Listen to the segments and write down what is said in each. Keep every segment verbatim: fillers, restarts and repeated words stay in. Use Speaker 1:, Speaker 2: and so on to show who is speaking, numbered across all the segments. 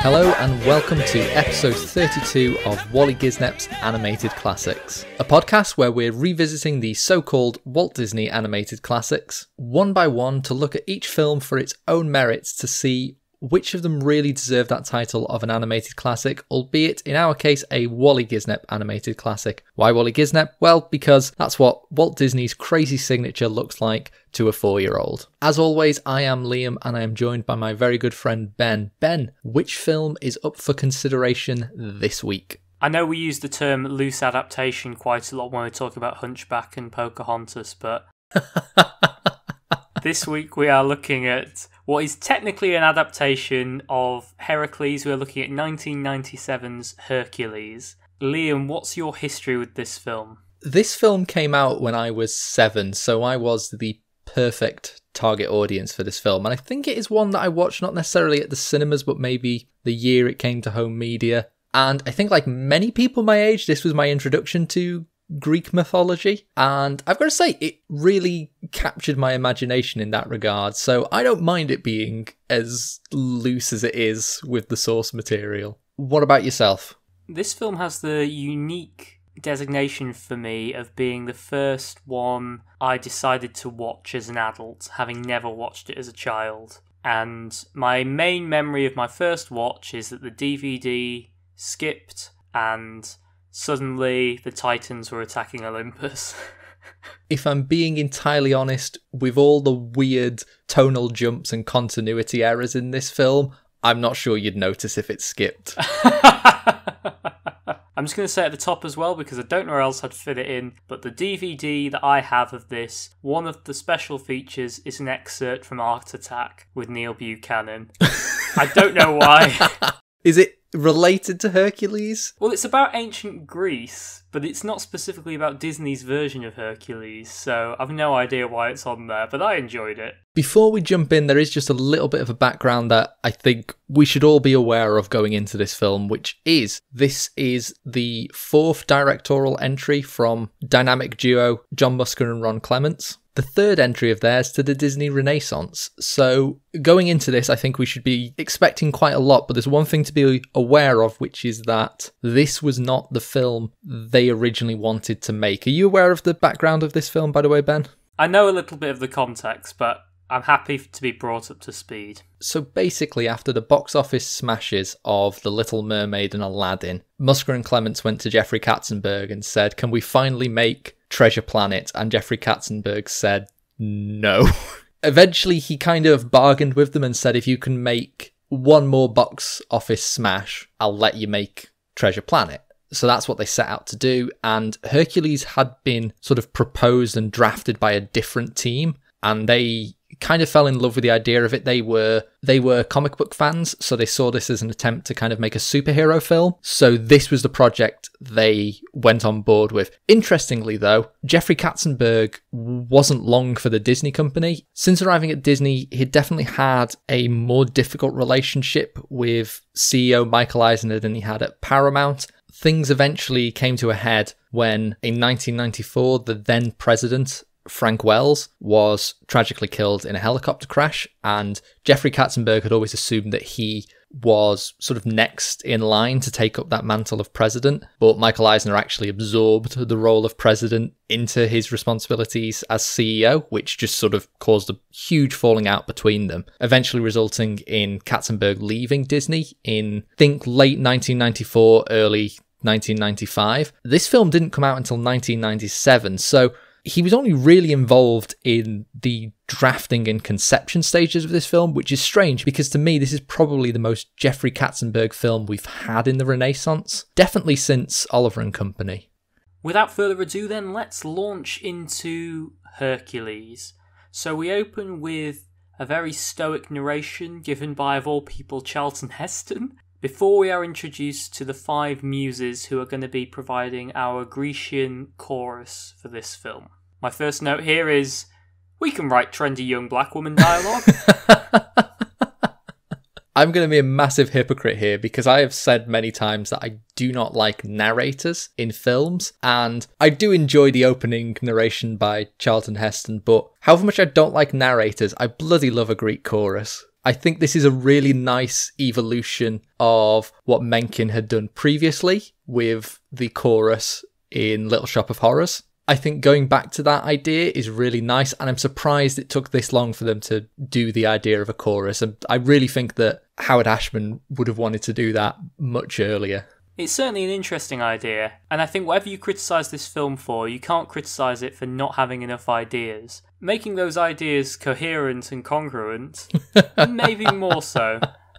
Speaker 1: Hello and welcome to episode thirty-two of Waly Gisnep's Animated Classics, a podcast where we're revisiting the so-called Walt Disney animated classics, one by one to look at each film for its own merits to see which of them really deserve that title of an animated classic, albeit in our case a Waly Gisnep animated classic. Why Waly Gisnep? Well, because that's what Walt Disney's crazy signature looks like to a four-year-old. As always, I am Liam and I am joined by my very good friend Ben. Ben, which film is up for consideration this week?
Speaker 2: I know we use the term loose adaptation quite a lot when we talk about Hunchback and Pocahontas, but this week we are looking at what is technically an adaptation of Hercules. We're looking at nineteen ninety-seven's Hercules. Liam, what's your history with this film?
Speaker 1: This film came out when I was seven, so I was the perfect target audience for this film. And I think it is one that I watched not necessarily at the cinemas, but maybe the year it came to home media. And I think like many people my age, this was my introduction to Greek mythology, and I've got to say it really captured my imagination in that regard, so I don't mind it being as loose as it is with the source material. What about yourself?
Speaker 2: This film has the unique designation for me of being the first one I decided to watch as an adult, having never watched it as a child. And my main memory of my first watch is that the D V D skipped and suddenly the Titans were attacking Olympus.
Speaker 1: If I'm being entirely honest, with all the weird tonal jumps and continuity errors in this film, I'm not sure you'd notice if it skipped.
Speaker 2: I'm just going to say at the top as well, because I don't know where else I'd fit it in, but the D V D that I have of this, one of the special features is an excerpt from Art Attack with Neil Buchanan. I don't know why.
Speaker 1: Is it related to Hercules?
Speaker 2: Well, it's about ancient Greece, but it's not specifically about Disney's version of Hercules, so I've no idea why it's on there, but I enjoyed it.
Speaker 1: Before we jump in, there is just a little bit of a background that I think we should all be aware of going into this film, which is, this is the fourth directorial entry from dynamic duo John Musker and Ron Clements. The third entry of theirs to the Disney Renaissance. So going into this, I think we should be expecting quite a lot, but there's one thing to be aware of, which is that this was not the film they originally wanted to make. Are you aware of the background of this film, by the way, Ben?
Speaker 2: I know a little bit of the context, but I'm happy to be brought up to speed.
Speaker 1: So basically, after the box office smashes of The Little Mermaid and Aladdin, Musker and Clements went to Jeffrey Katzenberg and said, can we finally make Treasure Planet? And Jeffrey Katzenberg said no. Eventually he kind of bargained with them and said, if you can make one more box office smash, I'll let you make Treasure Planet. So that's what they set out to do, and Hercules had been sort of proposed and drafted by a different team, and they kind of fell in love with the idea of it. They were they were comic book fans, so they saw this as an attempt to kind of make a superhero film. So this was the project they went on board with. Interestingly though, Jeffrey Katzenberg wasn't long for the Disney company. Since arriving at Disney, he definitely had a more difficult relationship with C E O Michael Eisner than he had at Paramount. Things eventually came to a head when, in nineteen ninety-four, the then president, Frank Wells, was tragically killed in a helicopter crash, and Jeffrey Katzenberg had always assumed that he was sort of next in line to take up that mantle of president, but Michael Eisner actually absorbed the role of president into his responsibilities as C E O, which just sort of caused a huge falling out between them, eventually resulting in Katzenberg leaving Disney in, I think, late nineteen ninety-four, early nineteen ninety-five. This film didn't come out until nineteen ninety-seven, so he was only really involved in the drafting and conception stages of this film, which is strange because to me, this is probably the most Jeffrey Katzenberg film we've had in the Renaissance, definitely since Oliver and Company.
Speaker 2: Without further ado then, let's launch into Hercules. So we open with a very stoic narration given by, of all people, Charlton Heston, before we are introduced to the five muses who are going to be providing our Grecian chorus for this film. My first note here is, we can write trendy young black woman dialogue.
Speaker 1: I'm going to be a massive hypocrite here because I have said many times that I do not like narrators in films, and I do enjoy the opening narration by Charlton Heston, but however much I don't like narrators, I bloody love a Greek chorus. I think this is a really nice evolution of what Mencken had done previously with the chorus in Little Shop of Horrors. I think going back to that idea is really nice, and I'm surprised it took this long for them to do the idea of a chorus. And I really think that Howard Ashman would have wanted to do that much earlier.
Speaker 2: It's certainly an interesting idea, and I think whatever you criticise this film for, you can't criticise it for not having enough ideas. Making those ideas coherent and congruent, maybe more so.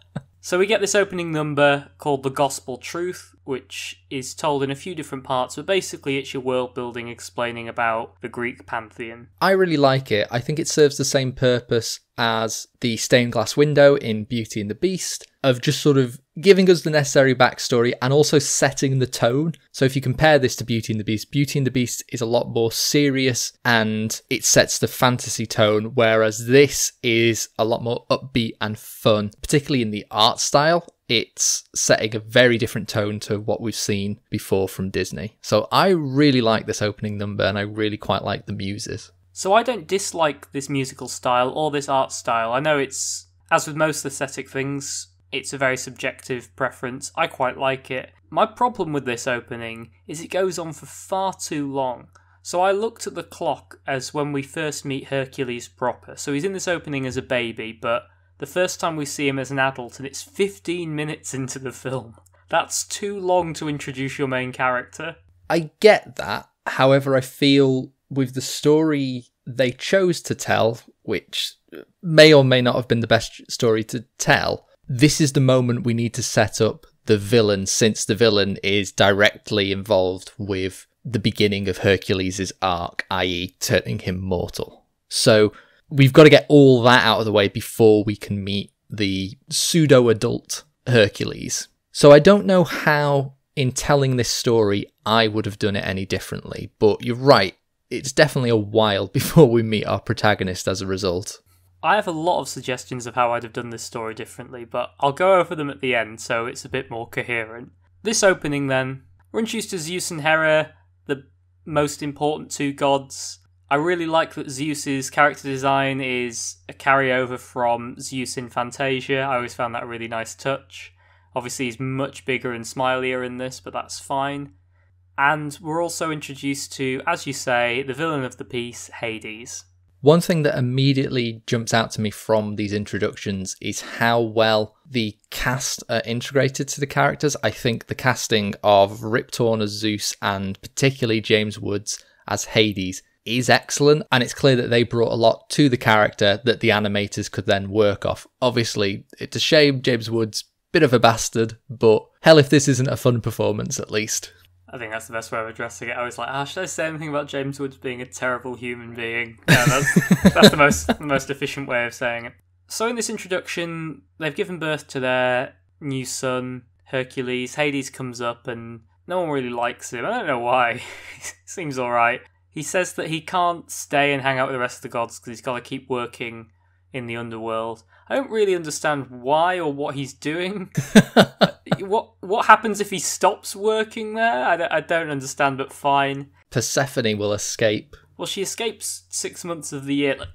Speaker 2: So we get this opening number called The Gospel Truth, which is told in a few different parts, but basically it's your world building explaining about the Greek pantheon.
Speaker 1: I really like it. I think it serves the same purpose as the stained glass window in Beauty and the Beast, of just sort of giving us the necessary backstory and also setting the tone. So if you compare this to Beauty and the Beast, Beauty and the Beast is a lot more serious and it sets the fantasy tone, whereas this is a lot more upbeat and fun, particularly in the art style. It's setting a very different tone to what we've seen before from Disney. So I really like this opening number, and I really quite like the muses.
Speaker 2: So I don't dislike this musical style or this art style. I know it's, as with most aesthetic things, it's a very subjective preference. I quite like it. My problem with this opening is it goes on for far too long. So I looked at the clock as when we first meet Hercules proper. So he's in this opening as a baby, but the first time we see him as an adult, and it's fifteen minutes into the film. That's too long to introduce your main character.
Speaker 1: I get that. However, I feel with the story they chose to tell, which may or may not have been the best story to tell, this is the moment we need to set up the villain, since the villain is directly involved with the beginning of Hercules' arc, that is turning him mortal. So we've got to get all that out of the way before we can meet the pseudo-adult Hercules. So I don't know how, in telling this story, I would have done it any differently, but you're right, it's definitely a while before we meet our protagonist as a result.
Speaker 2: I have a lot of suggestions of how I'd have done this story differently, but I'll go over them at the end so it's a bit more coherent. This opening then, we're introduced to Zeus and Hera, the most important two gods. I really like that Zeus's character design is a carryover from Zeus in Fantasia. I always found that a really nice touch. Obviously he's much bigger and smilier in this, but that's fine. And we're also introduced to, as you say, the villain of the piece, Hades.
Speaker 1: One thing that immediately jumps out to me from these introductions is how well the cast are integrated to the characters. I think the casting of Rip Torn as Zeus and particularly James Woods as Hades is excellent, and it's clear that they brought a lot to the character that the animators could then work off. Obviously, it's a shame James Woods, bit of a bastard, but hell if this isn't a fun performance at least.
Speaker 2: I think that's the best way of addressing it. I was like, ah, should I say anything about James Woods being a terrible human being? Yeah, that's, that's the most the most efficient way of saying it. So in this introduction, they've given birth to their new son, Hercules. Hades comes up and no one really likes him. I don't know why. He seems alright. He says that he can't stay and hang out with the rest of the gods because he's got to keep working in the underworld. I don't really understand why or what he's doing. What what happens if he stops working there? I don't, I don't understand, but fine.
Speaker 1: Persephone will escape.
Speaker 2: Well, she escapes six months of the year.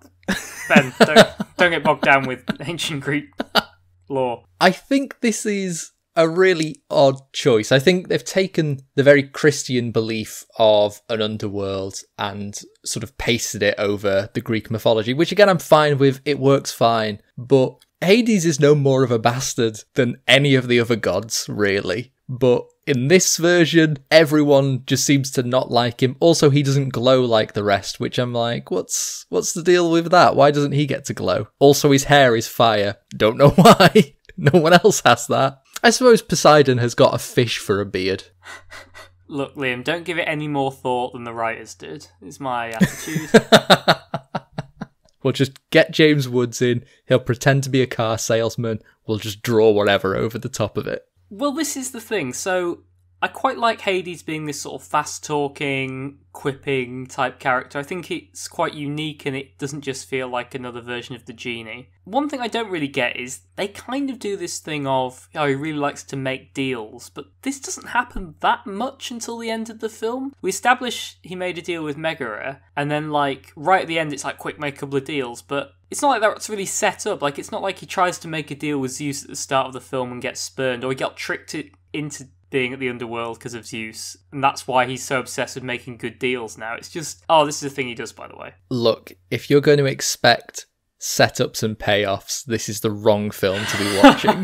Speaker 2: Ben, don't, don't get bogged down with ancient Greek lore.
Speaker 1: I think this is a really odd choice. I think they've taken the very Christian belief of an underworld and sort of pasted it over the Greek mythology, which again I'm fine with, it works fine, but Hades is no more of a bastard than any of the other gods, really. But in this version, everyone just seems to not like him. Also, he doesn't glow like the rest, which I'm like, what's what's the deal with that? Why doesn't he get to glow? Also, his hair is fire. Don't know why. No one else has that. I suppose Poseidon has got a fish for a beard.
Speaker 2: Look, Liam, don't give it any more thought than the writers did, is my attitude.
Speaker 1: We'll just get James Woods in, he'll pretend to be a car salesman, we'll just draw whatever over the top of it.
Speaker 2: Well, this is the thing. So, I quite like Hades being this sort of fast-talking, quipping type character. I think it's quite unique and it doesn't just feel like another version of the genie. One thing I don't really get is they kind of do this thing of, oh, he really likes to make deals, but this doesn't happen that much until the end of the film. We establish he made a deal with Megara, and then, like, right at the end it's like, quick, make a couple of deals, but it's not like that's really set up. Like, it's not like he tries to make a deal with Zeus at the start of the film and gets spurned, or he got tricked into being at the underworld because of Zeus, and that's why he's so obsessed with making good deals now. It's just, oh, this is a thing he does, by the way.
Speaker 1: Look, if you're going to expect setups and payoffs, this is the wrong film to be watching.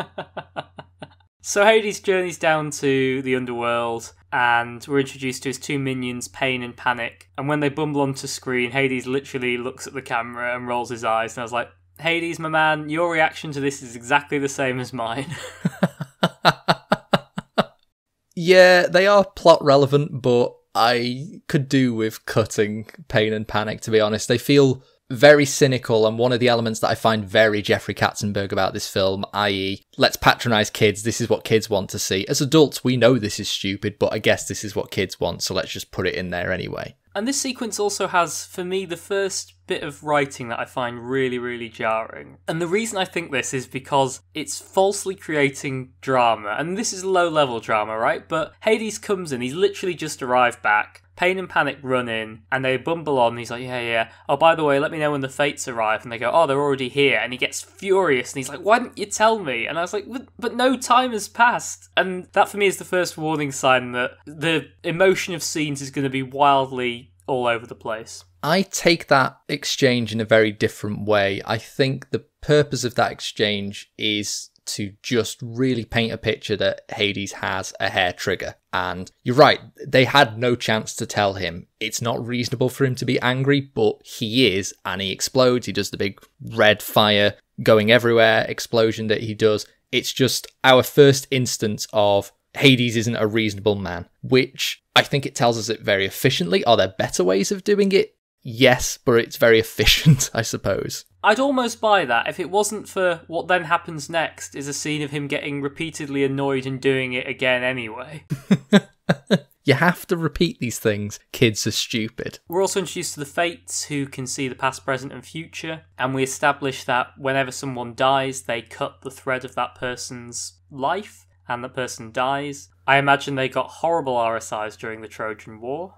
Speaker 2: So Hades journeys down to the underworld, and we're introduced to his two minions, Pain and Panic, and when they bumble onto screen, Hades literally looks at the camera and rolls his eyes, and I was like, Hades, my man, your reaction to this is exactly the same as mine.
Speaker 1: Yeah, they are plot relevant, but I could do with cutting Pain and Panic, to be honest. They feel very cynical, and one of the elements that I find very Jeffrey Katzenberg about this film, that is, let's patronise kids, this is what kids want to see. As adults, we know this is stupid, but I guess this is what kids want, so let's just put it in there anyway.
Speaker 2: And this sequence also has, for me, the first bit of writing that I find really, really jarring. And the reason I think this is because it's falsely creating drama. And this is low-level drama, right? But Hades comes in, he's literally just arrived back. Pain and Panic run in, and they bumble on, and he's like, yeah, yeah. Oh, by the way, let me know when the Fates arrive. And they go, oh, they're already here. And he gets furious, and he's like, why didn't you tell me? And I was like, but, but no time has passed. And that, for me, is the first warning sign that the emotion of scenes is going to be wildly all over the place.
Speaker 1: I take that exchange in a very different way. I think the purpose of that exchange is to just really paint a picture that Hades has a hair trigger. And you're right, they had no chance to tell him. It's not reasonable for him to be angry, but he is, and he explodes. He does the big red fire going everywhere explosion that he does. It's just our first instance of Hades isn't a reasonable man, which I think it tells us it very efficiently. Are there better ways of doing it? Yes, but it's very efficient, I suppose.
Speaker 2: I'd almost buy that if it wasn't for what then happens next is a scene of him getting repeatedly annoyed and doing it again anyway.
Speaker 1: You have to repeat these things. Kids are stupid.
Speaker 2: We're also introduced to the Fates, who can see the past, present and future, and we establish that whenever someone dies, they cut the thread of that person's life, and the person dies. I imagine they got horrible R S Is during the Trojan War.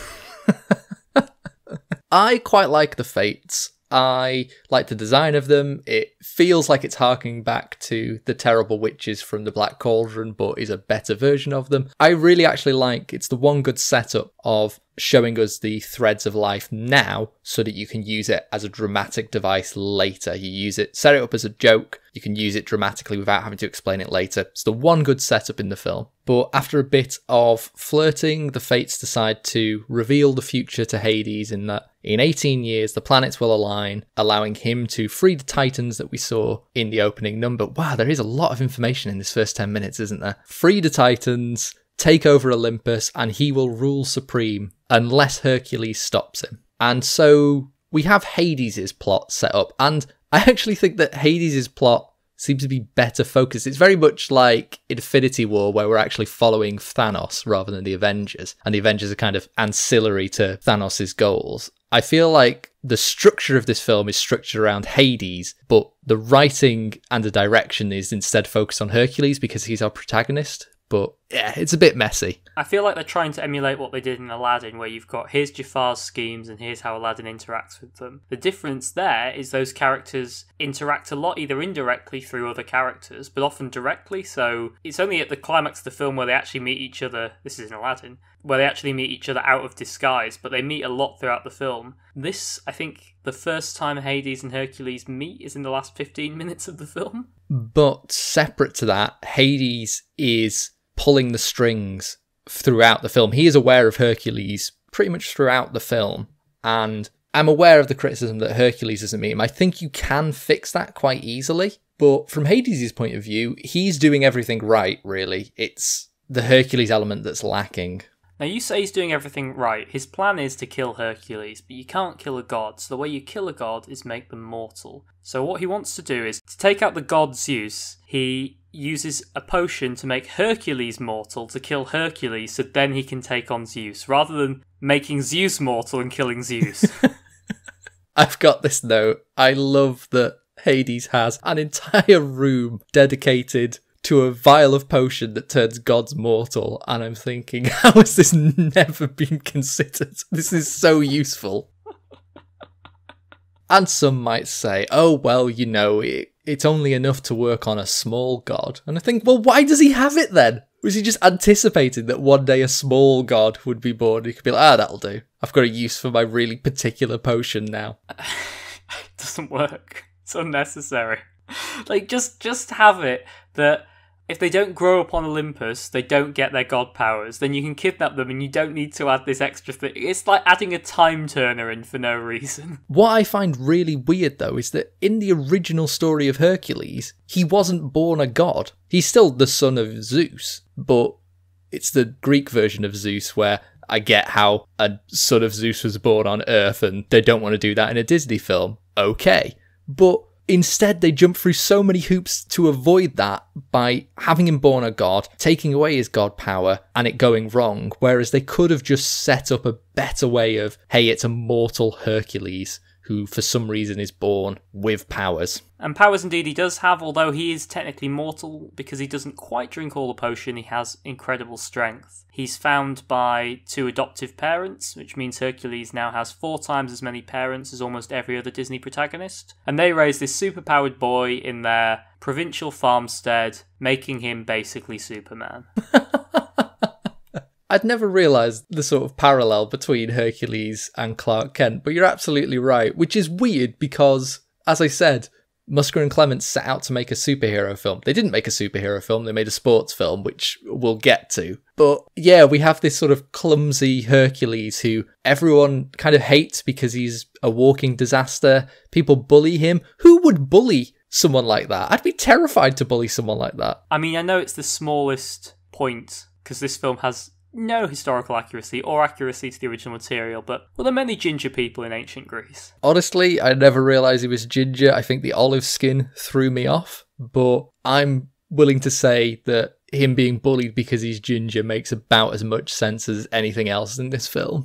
Speaker 1: I quite like the Fates. I like the design of them. It feels like it's harking back to the terrible witches from the Black Cauldron, but is a better version of them. I really actually like, it's the one good setup of showing us the threads of life now so that you can use it as a dramatic device later. You use it, set it up as a joke, you can use it dramatically without having to explain it later. It's the one good setup in the film. But after a bit of flirting, the Fates decide to reveal the future to Hades in that in eighteen years, the planets will align, allowing him to free the Titans that we saw in the opening number. Wow, there is a lot of information in this first ten minutes, isn't there? Free the Titans, take over Olympus, and he will rule supreme unless Hercules stops him. And so we have Hades' plot set up, and I actually think that Hades' plot seems to be better focused. It's very much like Infinity War, where we're actually following Thanos rather than the Avengers, and the Avengers are kind of ancillary to Thanos' goals. I feel like the structure of this film is structured around Hades, but the writing and the direction is instead focused on Hercules because he's our protagonist. But yeah, it's a bit messy.
Speaker 2: I feel like they're trying to emulate what they did in Aladdin, where you've got here's Jafar's schemes and here's how Aladdin interacts with them. The difference there is those characters interact a lot, either indirectly through other characters, but often directly. So it's only at the climax of the film where they actually meet each other. This is in Aladdin, where they actually meet each other out of disguise, but they meet a lot throughout the film. This, I think, the first time Hades and Hercules meet is in the last fifteen minutes of the film.
Speaker 1: But separate to that, Hades is pulling the strings throughout the film. He is aware of Hercules pretty much throughout the film, and I'm aware of the criticism that Hercules doesn't meet him. I think you can fix that quite easily, but from Hades' point of view, he's doing everything right, really. It's the Hercules element that's lacking.
Speaker 2: Now, you say he's doing everything right. His plan is to kill Hercules, but you can't kill a god, so the way you kill a god is make them mortal. So what he wants to do is to take out the god Zeus. He uses a potion to make Hercules mortal to kill Hercules, so then he can take on Zeus, rather than making Zeus mortal and killing Zeus.
Speaker 1: I've got this note. I love that Hades has an entire room dedicated to a vial of potion that turns gods mortal, and I'm thinking, how has this never been considered? This is so useful. And some might say, oh, well, you know, it, it's only enough to work on a small god. And I think, well, why does he have it then? Was he just anticipating that one day a small god would be born? He could be like, ah, that'll do. I've got a use for my really particular potion now.
Speaker 2: It doesn't work. It's unnecessary. Like, just just have it that if they don't grow up on Olympus, they don't get their god powers. Then you can kidnap them and you don't need to add this extra thing. It's like adding a time turner in for no reason.
Speaker 1: What I find really weird, though, is that in the original story of Hercules, he wasn't born a god. He's still the son of Zeus, but it's the Greek version of Zeus where I get how a son of Zeus was born on Earth and they don't want to do that in a Disney film. Okay. But instead, they jump through so many hoops to avoid that by having him born a god, taking away his god power, and it going wrong, whereas they could have just set up a better way of, hey, it's a mortal Hercules who for some reason is born with powers.
Speaker 2: And powers indeed he does have, although he is technically mortal because he doesn't quite drink all the potion. He has incredible strength. He's found by two adoptive parents, which means Hercules now has four times as many parents as almost every other Disney protagonist. And they raise this superpowered boy in their provincial farmstead, making him basically Superman.
Speaker 1: I'd never realised the sort of parallel between Hercules and Clark Kent, but you're absolutely right, which is weird because, as I said, Musker and Clements set out to make a superhero film. They didn't make a superhero film, they made a sports film, which we'll get to. But yeah, we have this sort of clumsy Hercules who everyone kind of hates because he's a walking disaster. People bully him. Who would bully someone like that? I'd be terrified to bully someone like that.
Speaker 2: I mean, I know it's the smallest point, because this film has no historical accuracy or accuracy to the original material, but were there many ginger people in ancient Greece?
Speaker 1: Honestly, I never realised he was ginger. I think the olive skin threw me off, but I'm willing to say that him being bullied because he's ginger makes about as much sense as anything else in this film.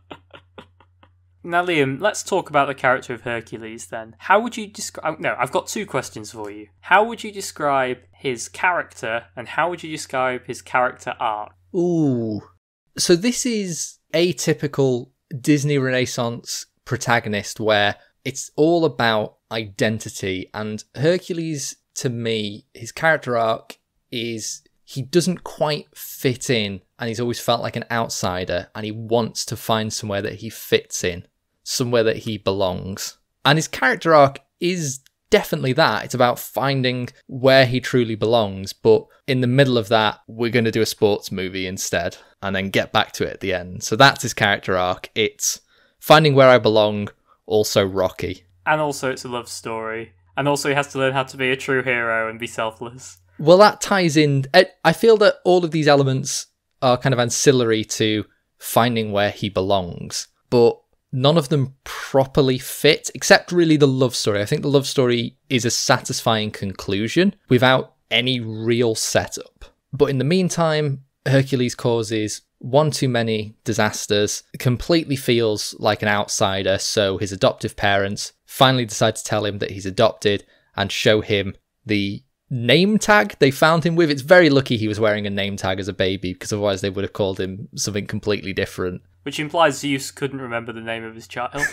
Speaker 2: Now, Liam, let's talk about the character of Hercules then. How would you describe... No, I've got two questions for you. How would you describe his character, and how would you describe his character arc?
Speaker 1: Ooh. So this is a typical Disney Renaissance protagonist where it's all about identity, and Hercules, to me, his character arc is he doesn't quite fit in, and he's always felt like an outsider, and he wants to find somewhere that he fits in, somewhere that he belongs. And his character arc is definitely that. It's about finding where he truly belongs, but in the middle of that, we're going to do a sports movie instead, and then get back to it at the end. So that's his character arc. It's finding where I belong, also rocky.
Speaker 2: And also it's a love story. And also he has to learn how to be a true hero and be selfless.
Speaker 1: Well, that ties in... I feel that all of these elements are kind of ancillary to finding where he belongs, but none of them properly fit, except really the love story. I think the love story is a satisfying conclusion without any real setup. But in the meantime, Hercules causes one too many disasters, completely feels like an outsider, so his adoptive parents finally decide to tell him that he's adopted and show him the name tag they found him with. It's very lucky he was wearing a name tag as a baby, because otherwise they would have called him something completely different.
Speaker 2: Which implies Zeus couldn't remember the name of his child.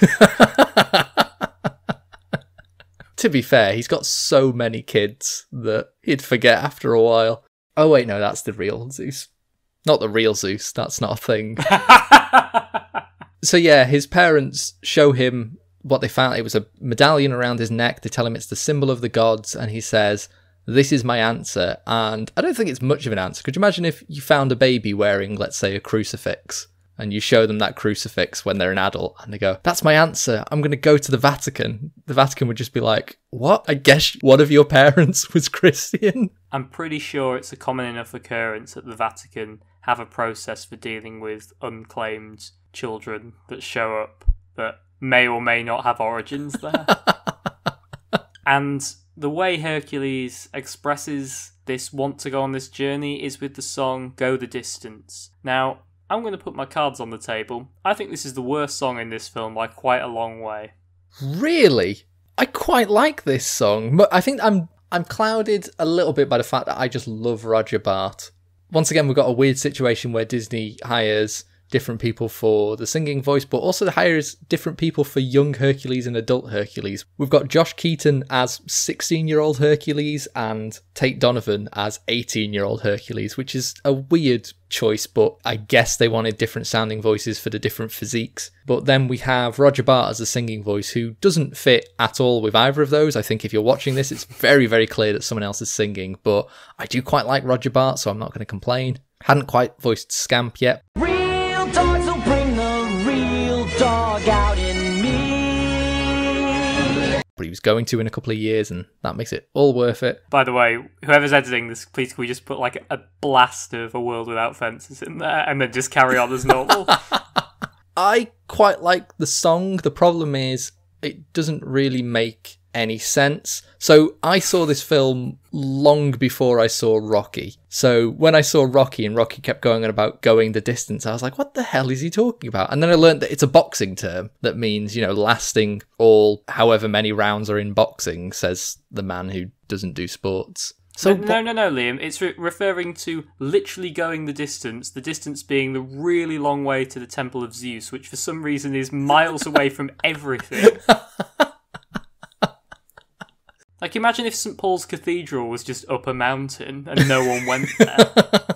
Speaker 1: To be fair, he's got so many kids that he'd forget after a while. Oh wait, no, that's the real Zeus. Not the real Zeus, that's not a thing. So yeah, his parents show him what they found. It was a medallion around his neck. They tell him it's the symbol of the gods, and he says, "This is my answer." And I don't think it's much of an answer. Could you imagine if you found a baby wearing, let's say, a crucifix, and you show them that crucifix when they're an adult, and they go, "That's my answer. I'm going to go to the Vatican." The Vatican would just be like, "What? I guess one of your parents was Christian?"
Speaker 2: I'm pretty sure it's a common enough occurrence that the Vatican have a process for dealing with unclaimed children that show up that may or may not have origins there. And the way Hercules expresses this want to go on this journey is with the song Go the Distance. Now, I'm going to put my cards on the table. I think this is the worst song in this film by quite a long way.
Speaker 1: Really? I quite like this song. But I think I'm I'm clouded a little bit by the fact that I just love Roger Bart. Once again, we've got a weird situation where Disney hires different people for the singing voice, but also hires different people for young Hercules and adult Hercules. We've got Josh Keaton as sixteen-year-old Hercules and Tate Donovan as eighteen-year-old Hercules, which is a weird choice, but I guess they wanted different sounding voices for the different physiques. But then we have Roger Bart as a singing voice who doesn't fit at all with either of those. I think if you're watching this, it's very, very clear that someone else is singing, but I do quite like Roger Bart, so I'm not going to complain. Hadn't quite voiced Scamp yet.
Speaker 3: Dogs will bring the real dog out in me.
Speaker 1: But he was going to in a couple of years, and that makes it all worth it.
Speaker 2: By the way, whoever's editing this, please can we just put like a blast of A World Without Fences in there and then just carry on as normal?
Speaker 1: I quite like the song. The problem is it doesn't really make any sense. So I saw this film long before I saw Rocky. So when I saw Rocky and Rocky kept going on about going the distance, I was like, what the hell is he talking about? And then I learned that it's a boxing term that means, you know, lasting all however many rounds are in boxing, says the man who doesn't do sports. So
Speaker 2: no, no, no, no, Liam. It's re- referring to literally going the distance, the distance being the really long way to the Temple of Zeus, which for some reason is miles away from everything. Like, imagine if Saint Paul's Cathedral was just up a mountain and no one went there.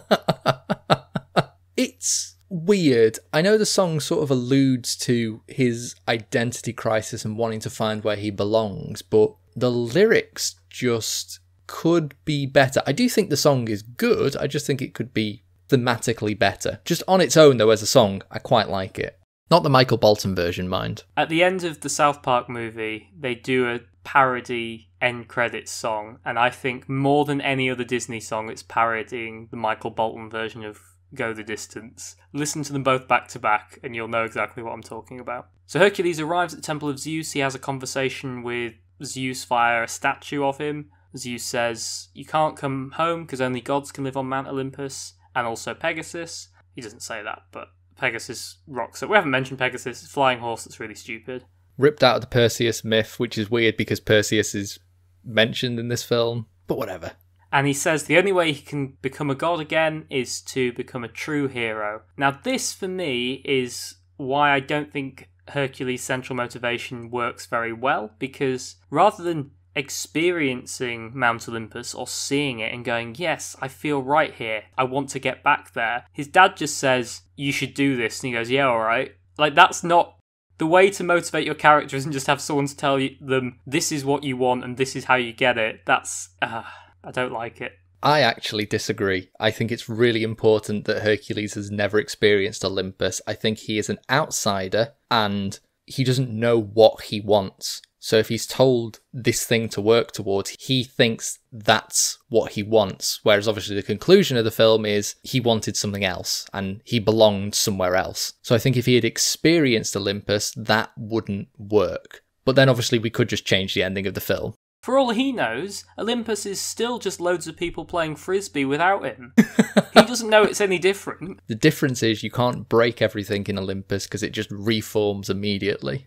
Speaker 1: It's weird. I know the song sort of alludes to his identity crisis and wanting to find where he belongs, but the lyrics just could be better. I do think the song is good. I just think it could be thematically better. Just on its own, though, as a song, I quite like it. Not the Michael Bolton version, mind.
Speaker 2: At the end of the South Park movie, they do a parody end credits song, and I think more than any other Disney song, it's parodying the Michael Bolton version of Go the Distance. Listen to them both back to back, and you'll know exactly what I'm talking about. So Hercules arrives at the Temple of Zeus. He has a conversation with Zeus via a statue of him. Zeus says, you can't come home because only gods can live on Mount Olympus, and also Pegasus. He doesn't say that, but Pegasus rocks it. We haven't mentioned Pegasus. It's a flying horse that's really stupid.
Speaker 1: Ripped out of the Perseus myth, which is weird because Perseus is mentioned in this film, but whatever.
Speaker 2: And he says the only way he can become a god again is to become a true hero. Now this, for me, is why I don't think Hercules' central motivation works very well, because rather than experiencing Mount Olympus or seeing it and going, yes, I feel right here, I want to get back there, his dad just says, you should do this, and he goes, yeah, alright. Like, that's not... The way to motivate your character isn't just have someone to tell you, them, this is what you want and this is how you get it. That's... Uh, I don't like it.
Speaker 1: I actually disagree. I think it's really important that Hercules has never experienced Olympus. I think he is an outsider and he doesn't know what he wants. So if he's told this thing to work towards, he thinks that's what he wants. Whereas obviously the conclusion of the film is he wanted something else and he belonged somewhere else. So I think if he had experienced Olympus, that wouldn't work. But then obviously we could just change the ending of the film.
Speaker 2: For all he knows, Olympus is still just loads of people playing frisbee without him. He doesn't know it's any different.
Speaker 1: The difference is you can't break everything in Olympus because it just reforms immediately.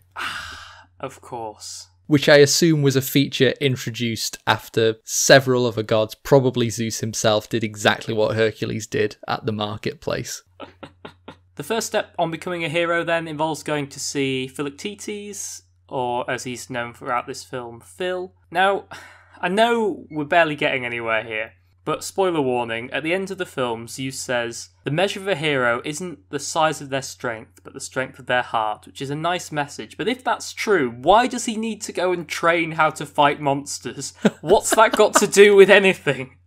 Speaker 2: Of course.
Speaker 1: Which I assume was a feature introduced after several other gods, probably Zeus himself, did exactly what Hercules did at the marketplace.
Speaker 2: The first step on becoming a hero then involves going to see Philoctetes, or as he's known throughout this film, Phil. Now, I know we're barely getting anywhere here, but spoiler warning, at the end of the film, Zeus says, the measure of a hero isn't the size of their strength, but the strength of their heart, which is a nice message. But if that's true, why does he need to go and train how to fight monsters? What's that got to do with anything?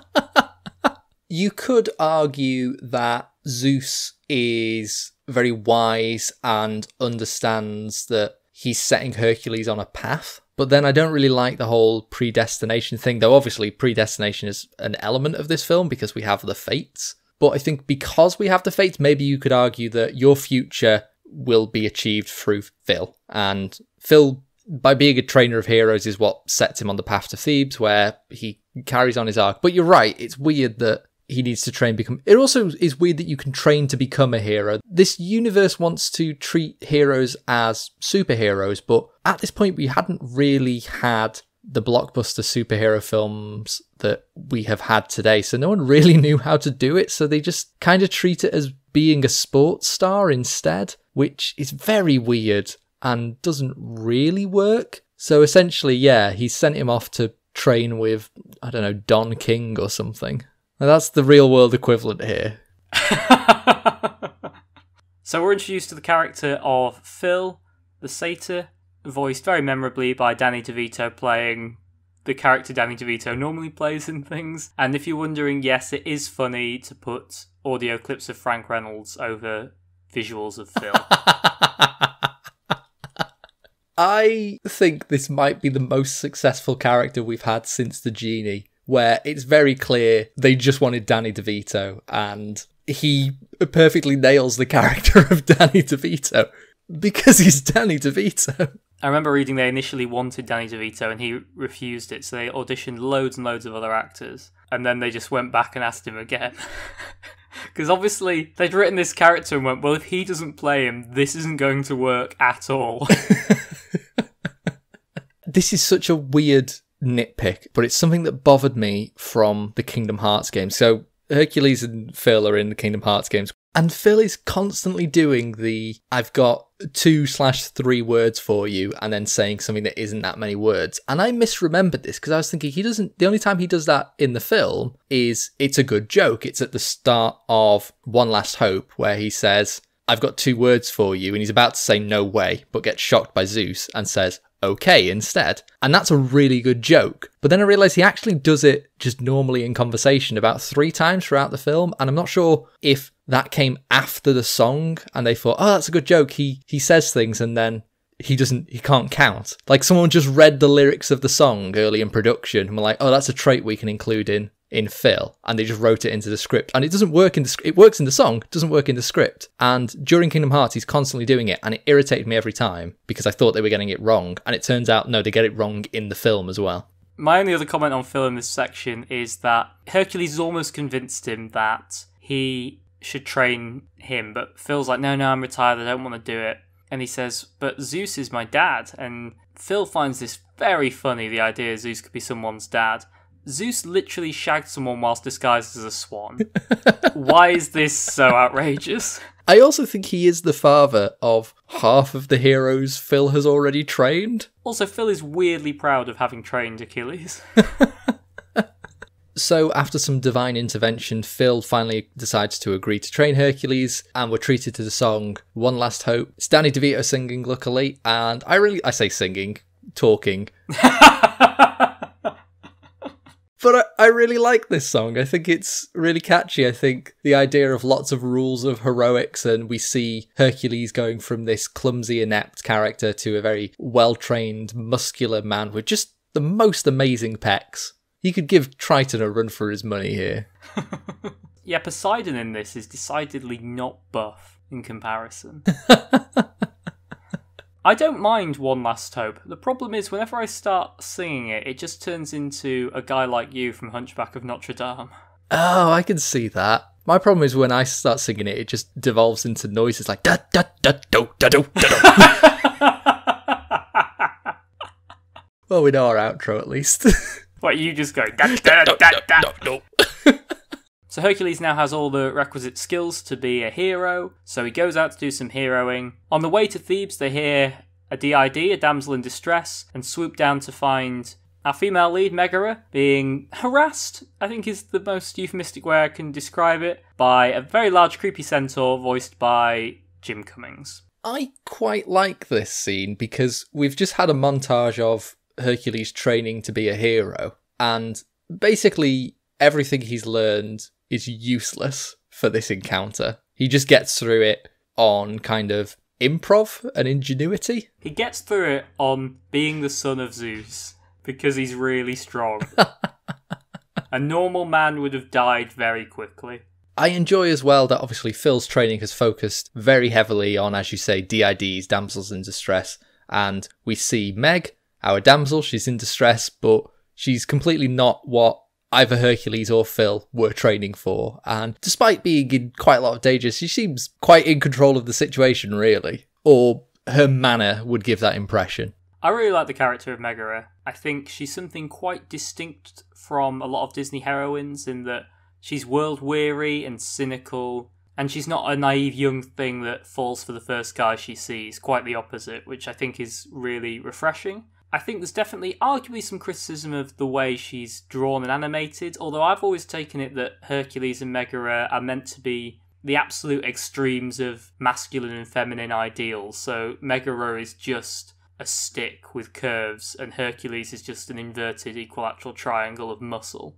Speaker 1: You could argue that Zeus is very wise and understands that he's setting Hercules on a path. But then I don't really like the whole predestination thing, though obviously predestination is an element of this film because we have the fates. But I think because we have the fates, maybe you could argue that your future will be achieved through Phil. And Phil, by being a trainer of heroes, is what sets him on the path to Thebes, where he carries on his arc. But you're right, it's weird that he needs to train become... It also is weird that you can train to become a hero. This universe wants to treat heroes as superheroes, but at this point we hadn't really had the blockbuster superhero films that we have had today, so no one really knew how to do it, so they just kind of treat it as being a sports star instead, which is very weird and doesn't really work. So essentially, yeah, he sent him off to train with, I don't know, Don King or something. Now, that's the real world equivalent here.
Speaker 2: So we're introduced to the character of Phil, the satyr, voiced very memorably by Danny DeVito, playing the character Danny DeVito normally plays in things. And if you're wondering, yes, it is funny to put audio clips of Frank Reynolds over visuals of Phil.
Speaker 1: I think this might be the most successful character we've had since the Genie, where it's very clear they just wanted Danny DeVito, and he perfectly nails the character of Danny DeVito because he's Danny DeVito.
Speaker 2: I remember reading they initially wanted Danny DeVito and he refused it, so they auditioned loads and loads of other actors, and then they just went back and asked him again. Because obviously they'd written this character and went, well, if he doesn't play him, this isn't going to work at all.
Speaker 1: This is such a weird nitpick, but it's something that bothered me from the Kingdom Hearts games. So Hercules and Phil are in the Kingdom Hearts games, and Phil is constantly doing the, I've got two slash three words for you, and then saying something that isn't that many words. And I misremembered this because I was thinking he doesn't, the only time he does that in the film is it's a good joke. It's at the start of One Last Hope where he says, I've got two words for you, and he's about to say no way, but gets shocked by Zeus and says, okay instead. And that's a really good joke. But then I realised he actually does it just normally in conversation about three times throughout the film, and I'm not sure if that came after the song and they thought, oh, that's a good joke. He he says things and then he doesn't, he can't count. Like someone just read the lyrics of the song early in production and were like, oh, that's a trait we can include in in Phil, and they just wrote it into the script, and it doesn't work in the it works in the song, doesn't work in the script. And during Kingdom Hearts he's constantly doing it, and it irritated me every time because I thought they were getting it wrong, and it turns out no, they get it wrong in the film as well.
Speaker 2: My only other comment on Phil in this section is that Hercules has almost convinced him that he should train him, but Phil's like, no no I'm retired, I don't want to do it. And he says, but Zeus is my dad. And Phil finds this very funny, the idea Zeus could be someone's dad. Zeus literally shagged someone whilst disguised as a swan. Why is this so outrageous?
Speaker 1: I also think he is the father of half of the heroes Phil has already trained.
Speaker 2: Also, Phil is weirdly proud of having trained Achilles.
Speaker 1: So after some divine intervention, Phil finally decides to agree to train Hercules, and we're treated to the song One Last Hope. It's Danny DeVito singing, luckily, and I really, I say singing, talking. But I, I really like this song. I think it's really catchy. I think the idea of lots of rules of heroics, and we see Hercules going from this clumsy, inept character to a very well-trained, muscular man with just the most amazing pecs. He could give Triton a run for his money here.
Speaker 2: Yeah, Poseidon in this is decidedly not buff in comparison. I don't mind One Last Hope. The problem is, whenever I start singing it, it just turns into A Guy Like You from Hunchback of Notre Dame.
Speaker 1: Oh, I can see that. My problem is when I start singing it, it just devolves into noises like da da da do da do da do. Well, we know our outro at least.
Speaker 2: What, you just go da da da da da. So Hercules now has all the requisite skills to be a hero, so he goes out to do some heroing. On the way to Thebes, they hear a D I D, a damsel in distress, and swoop down to find our female lead, Megara, being harassed, I think is the most euphemistic way I can describe it, by a very large creepy centaur voiced by Jim Cummings.
Speaker 1: I quite like this scene because we've just had a montage of Hercules training to be a hero, and basically everything he's learned is useless for this encounter. He just gets through it on kind of improv and ingenuity.
Speaker 2: He gets through it on being the son of Zeus, because he's really strong. A normal man would have died very quickly.
Speaker 1: I enjoy as well that obviously Phil's training has focused very heavily on, as you say, D I Ds, damsels in distress. And we see Meg, our damsel, she's in distress, but she's completely not what either Hercules or Phil were training for. And despite being in quite a lot of danger, she seems quite in control of the situation, really. Or her manner would give that impression.
Speaker 2: I really like the character of Megara. I think she's something quite distinct from a lot of Disney heroines in that she's world-weary and cynical, and she's not a naive young thing that falls for the first guy she sees, quite the opposite, which I think is really refreshing. I think there's definitely arguably some criticism of the way she's drawn and animated, although I've always taken it that Hercules and Megara are meant to be the absolute extremes of masculine and feminine ideals, so Megara is just a stick with curves, and Hercules is just an inverted equilateral triangle of muscle.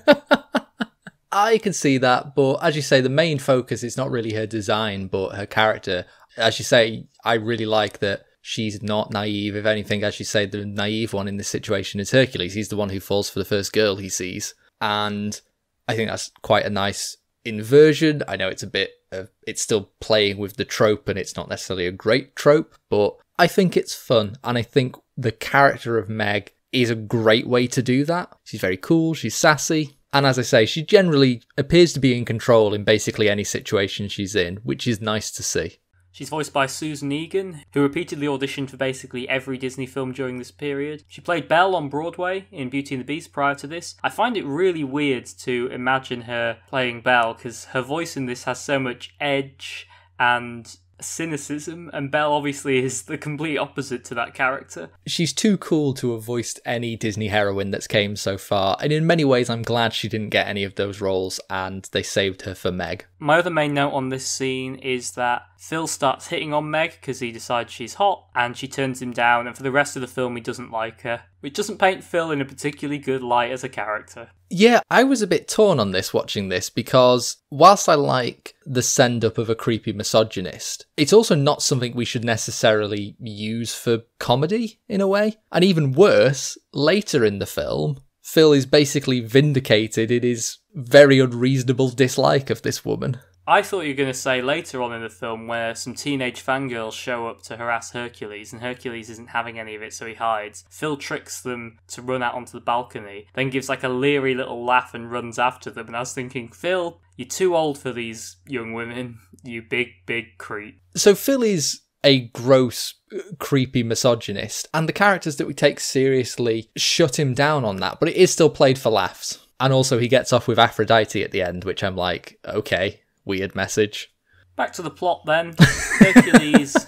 Speaker 1: I can see that, but as you say, the main focus is not really her design, but her character. As you say, I really like that she's not naive. If anything, as you say, the naive one in this situation is Hercules. He's the one who falls for the first girl he sees. And I think that's quite a nice inversion. I know it's a bit of, it's still playing with the trope and it's not necessarily a great trope, but I think it's fun. And I think the character of Meg is a great way to do that. She's very cool, she's sassy. And as I say, she generally appears to be in control in basically any situation she's in, which is nice to see.
Speaker 2: She's voiced by Susan Egan, who repeatedly auditioned for basically every Disney film during this period. She played Belle on Broadway in Beauty and the Beast prior to this. I find it really weird to imagine her playing Belle, because her voice in this has so much edge and cynicism, and Belle obviously is the complete opposite to that character.
Speaker 1: She's too cool to have voiced any Disney heroine that's came so far, and in many ways I'm glad she didn't get any of those roles and they saved her for Meg.
Speaker 2: My other main note on this scene is that Phil starts hitting on Meg because he decides she's hot, and she turns him down, and for the rest of the film he doesn't like her, which doesn't paint Phil in a particularly good light as a character.
Speaker 1: Yeah, I was a bit torn on this watching this, because whilst I like the send-up of a creepy misogynist, it's also not something we should necessarily use for comedy, in a way. And even worse, later in the film, Phil is basically vindicated in his very unreasonable dislike of this woman.
Speaker 2: I thought you were going to say later on in the film where some teenage fangirls show up to harass Hercules, and Hercules isn't having any of it, so he hides. Phil tricks them to run out onto the balcony, then gives like a leery little laugh and runs after them, and I was thinking, Phil, you're too old for these young women, you big, big creep.
Speaker 1: So Phil is a gross, creepy misogynist, and the characters that we take seriously shut him down on that, but it is still played for laughs. And also he gets off with Aphrodite at the end, which I'm like, okay. Weird message.
Speaker 2: Back to the plot then. Hercules.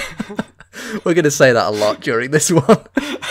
Speaker 1: We're going to say that a lot during this one.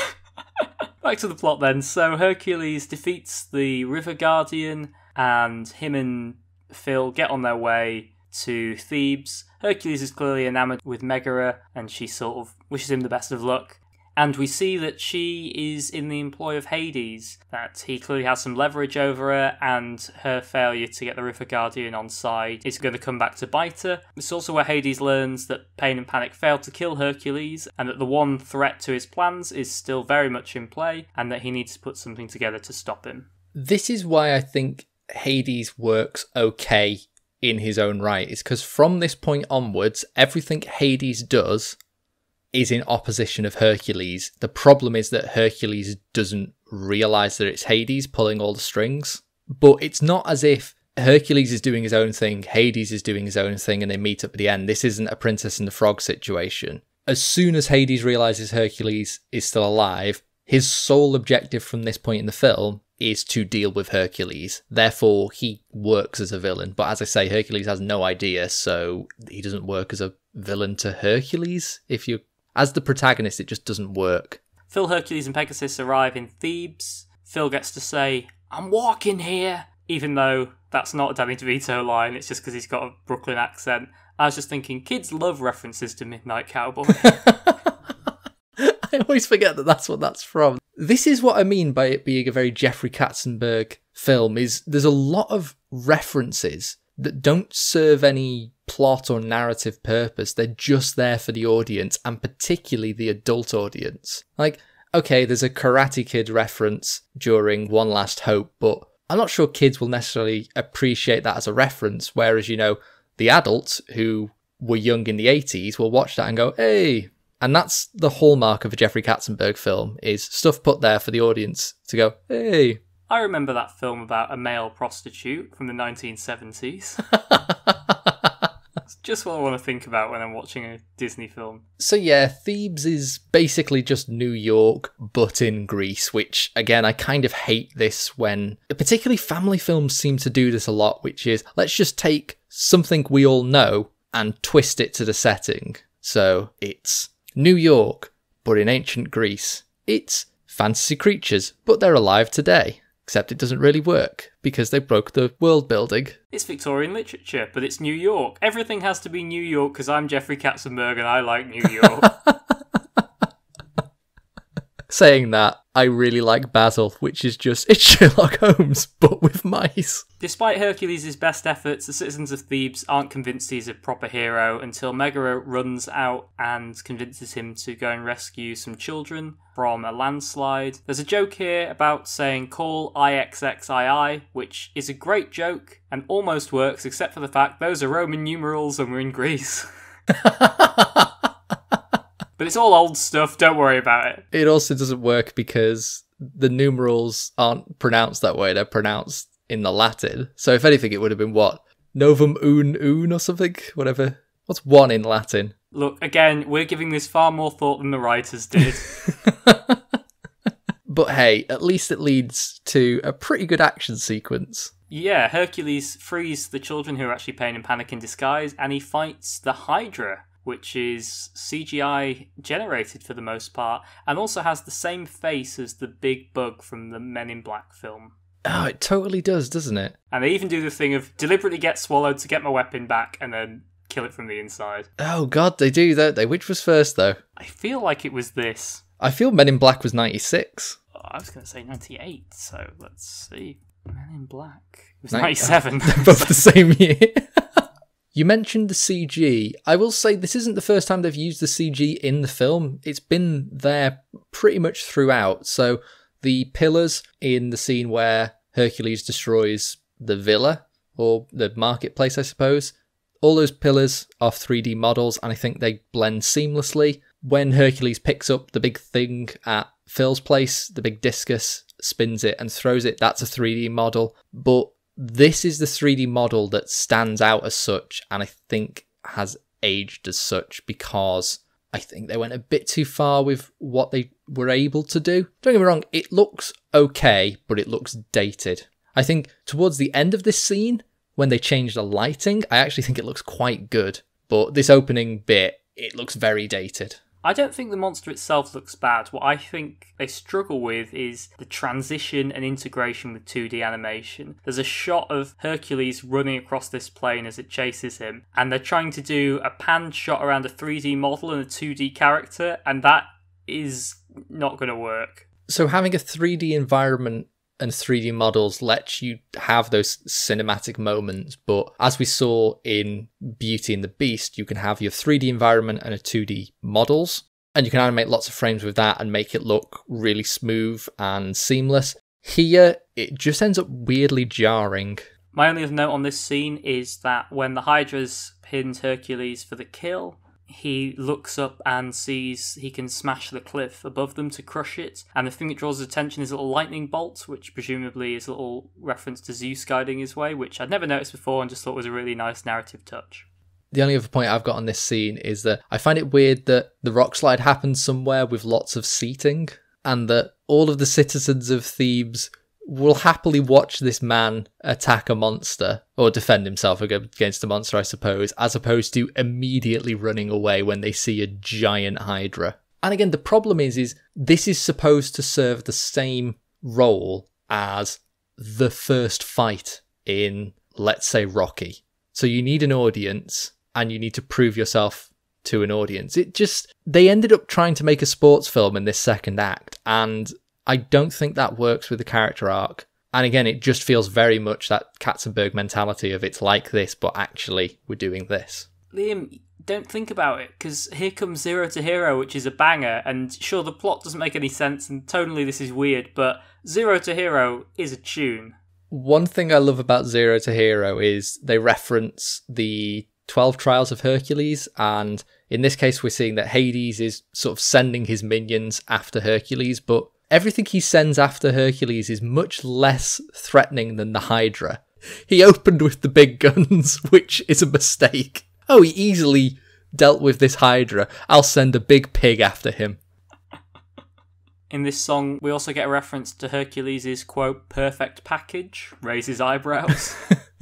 Speaker 2: Back to the plot then. So Hercules defeats the River Guardian, and him and Phil get on their way to Thebes. Hercules is clearly enamoured with Megara, and she sort of wishes him the best of luck. And we see that she is in the employ of Hades, that he clearly has some leverage over her, and her failure to get the River Guardian on side is going to come back to bite her. It's also where Hades learns that Pain and Panic failed to kill Hercules, and that the one threat to his plans is still very much in play, and that he needs to put something together to stop him.
Speaker 1: This is why I think Hades works okay in his own right, is because from this point onwards, everything Hades does is in opposition of Hercules. The problem is that Hercules doesn't realise that it's Hades pulling all the strings. But it's not as if Hercules is doing his own thing, Hades is doing his own thing, and they meet up at the end. This isn't a Princess and the Frog situation. As soon as Hades realises Hercules is still alive, his sole objective from this point in the film is to deal with Hercules. Therefore, he works as a villain. But as I say, Hercules has no idea, so he doesn't work as a villain to Hercules, if you As the protagonist, it just doesn't work.
Speaker 2: Phil, Hercules and Pegasus arrive in Thebes. Phil gets to say, "I'm walking here," even though that's not a Danny DeVito line, it's just because he's got a Brooklyn accent. I was just thinking, kids love references to Midnight Cowboy.
Speaker 1: I always forget that that's what that's from. This is what I mean by it being a very Jeffrey Katzenberg film, is there's a lot of references that don't serve any plot or narrative purpose. They're just there for the audience, and particularly the adult audience. Like, okay, there's a Karate Kid reference during One Last Hope, but I'm not sure kids will necessarily appreciate that as a reference, whereas, you know, the adults who were young in the eighties will watch that and go, hey. And that's the hallmark of a Jeffrey Katzenberg film, is stuff put there for the audience to go, hey.
Speaker 2: I remember that film about a male prostitute from the nineteen seventies. It's just what I want to think about when I'm watching a Disney film.
Speaker 1: So yeah, Thebes is basically just New York, but in Greece, which, again, I kind of hate this when, particularly family films seem to do this a lot, which is, let's just take something we all know and twist it to the setting. So it's New York, but in ancient Greece. It's fantasy creatures, but they're alive today. Except it doesn't really work, because they broke the world building.
Speaker 2: It's Victorian literature, but it's New York. Everything has to be New York because I'm Jeffrey Katzenberg and I like New York.
Speaker 1: Saying that, I really like Basil, which is just, it's Sherlock Holmes, but with mice.
Speaker 2: Despite Hercules' best efforts, the citizens of Thebes aren't convinced he's a proper hero until Megara runs out and convinces him to go and rescue some children from a landslide. There's a joke here about saying call I X X I I, which is a great joke and almost works, except for the fact those are Roman numerals and we're in Greece. But it's all old stuff, don't worry about it.
Speaker 1: It also doesn't work because the numerals aren't pronounced that way, they're pronounced in the Latin. So if anything, it would have been what? Novum un un or something? Whatever. What's one in Latin?
Speaker 2: Look, again, we're giving this far more thought than the writers did.
Speaker 1: But hey, at least it leads to a pretty good action sequence.
Speaker 2: Yeah, Hercules frees the children who are actually playing in Panic in Disguise, and he fights the Hydra, which is C G I generated for the most part, and also has the same face as the big bug from the Men in Black film.
Speaker 1: Oh, it totally does, doesn't it?
Speaker 2: And they even do the thing of deliberately get swallowed to get my weapon back and then kill it from the inside.
Speaker 1: Oh god, they do, don't they? Which was first, though?
Speaker 2: I feel like it was this.
Speaker 1: I feel Men in Black was ninety-six.
Speaker 2: Oh, I was going to say ninety-eight, so let's see. Men in Black. It was
Speaker 1: Nin-
Speaker 2: ninety-seven.
Speaker 1: They're both the same year. You mentioned the C G. I will say this isn't the first time they've used the C G in the film. It's been there pretty much throughout. So the pillars in the scene where Hercules destroys the villa, or the marketplace, I suppose, all those pillars are three D models, and I think they blend seamlessly. When Hercules picks up the big thing at Phil's place, the big discus, spins it and throws it, that's a three D model. But this is the three D model that stands out as such, and I think has aged as such, because I think they went a bit too far with what they were able to do. Don't get me wrong, it looks okay, but it looks dated. I think towards the end of this scene, when they change the lighting, I actually think it looks quite good. But this opening bit, it looks very dated.
Speaker 2: I don't think the monster itself looks bad. What I think they struggle with is the transition and integration with two D animation. There's a shot of Hercules running across this plane as it chases him, and they're trying to do a pan shot around a three D model and a two D character, and that is not going to work.
Speaker 1: So having a three D environment and three D models lets you have those cinematic moments, but as we saw in Beauty and the Beast, you can have your three D environment and a two D models, and you can animate lots of frames with that and make it look really smooth and seamless. Here, it just ends up weirdly jarring.
Speaker 2: My only other note on this scene is that when the Hydra's pinned Hercules for the kill, he looks up and sees he can smash the cliff above them to crush it, and the thing that draws his attention is a little lightning bolt, which presumably is a little reference to Zeus guiding his way, which I'd never noticed before and just thought was a really nice narrative touch.
Speaker 1: The only other point I've got on this scene is that I find it weird that the rock slide happens somewhere with lots of seating, and that all of the citizens of Thebes will happily watch this man attack a monster, or defend himself against a monster, I suppose, as opposed to immediately running away when they see a giant Hydra. And again, the problem is, is this is supposed to serve the same role as the first fight in, let's say, Rocky. So you need an audience, and you need to prove yourself to an audience. It just, they ended up trying to make a sports film in this second act, and I don't think that works with the character arc. And again, it just feels very much that Katzenberg mentality of it's like this, but actually we're doing this.
Speaker 2: Liam, don't think about it, because here comes Zero to Hero, which is a banger, and sure, the plot doesn't make any sense, and tonally this is weird, but Zero to Hero is a tune.
Speaker 1: One thing I love about Zero to Hero is they reference the twelve Trials of Hercules, and in this case we're seeing that Hades is sort of sending his minions after Hercules, but everything he sends after Hercules is much less threatening than the Hydra. He opened with the big guns, which is a mistake. Oh, he easily dealt with this Hydra. I'll send a big pig after him.
Speaker 2: In this song, we also get a reference to Hercules' quote, perfect package, raises eyebrows.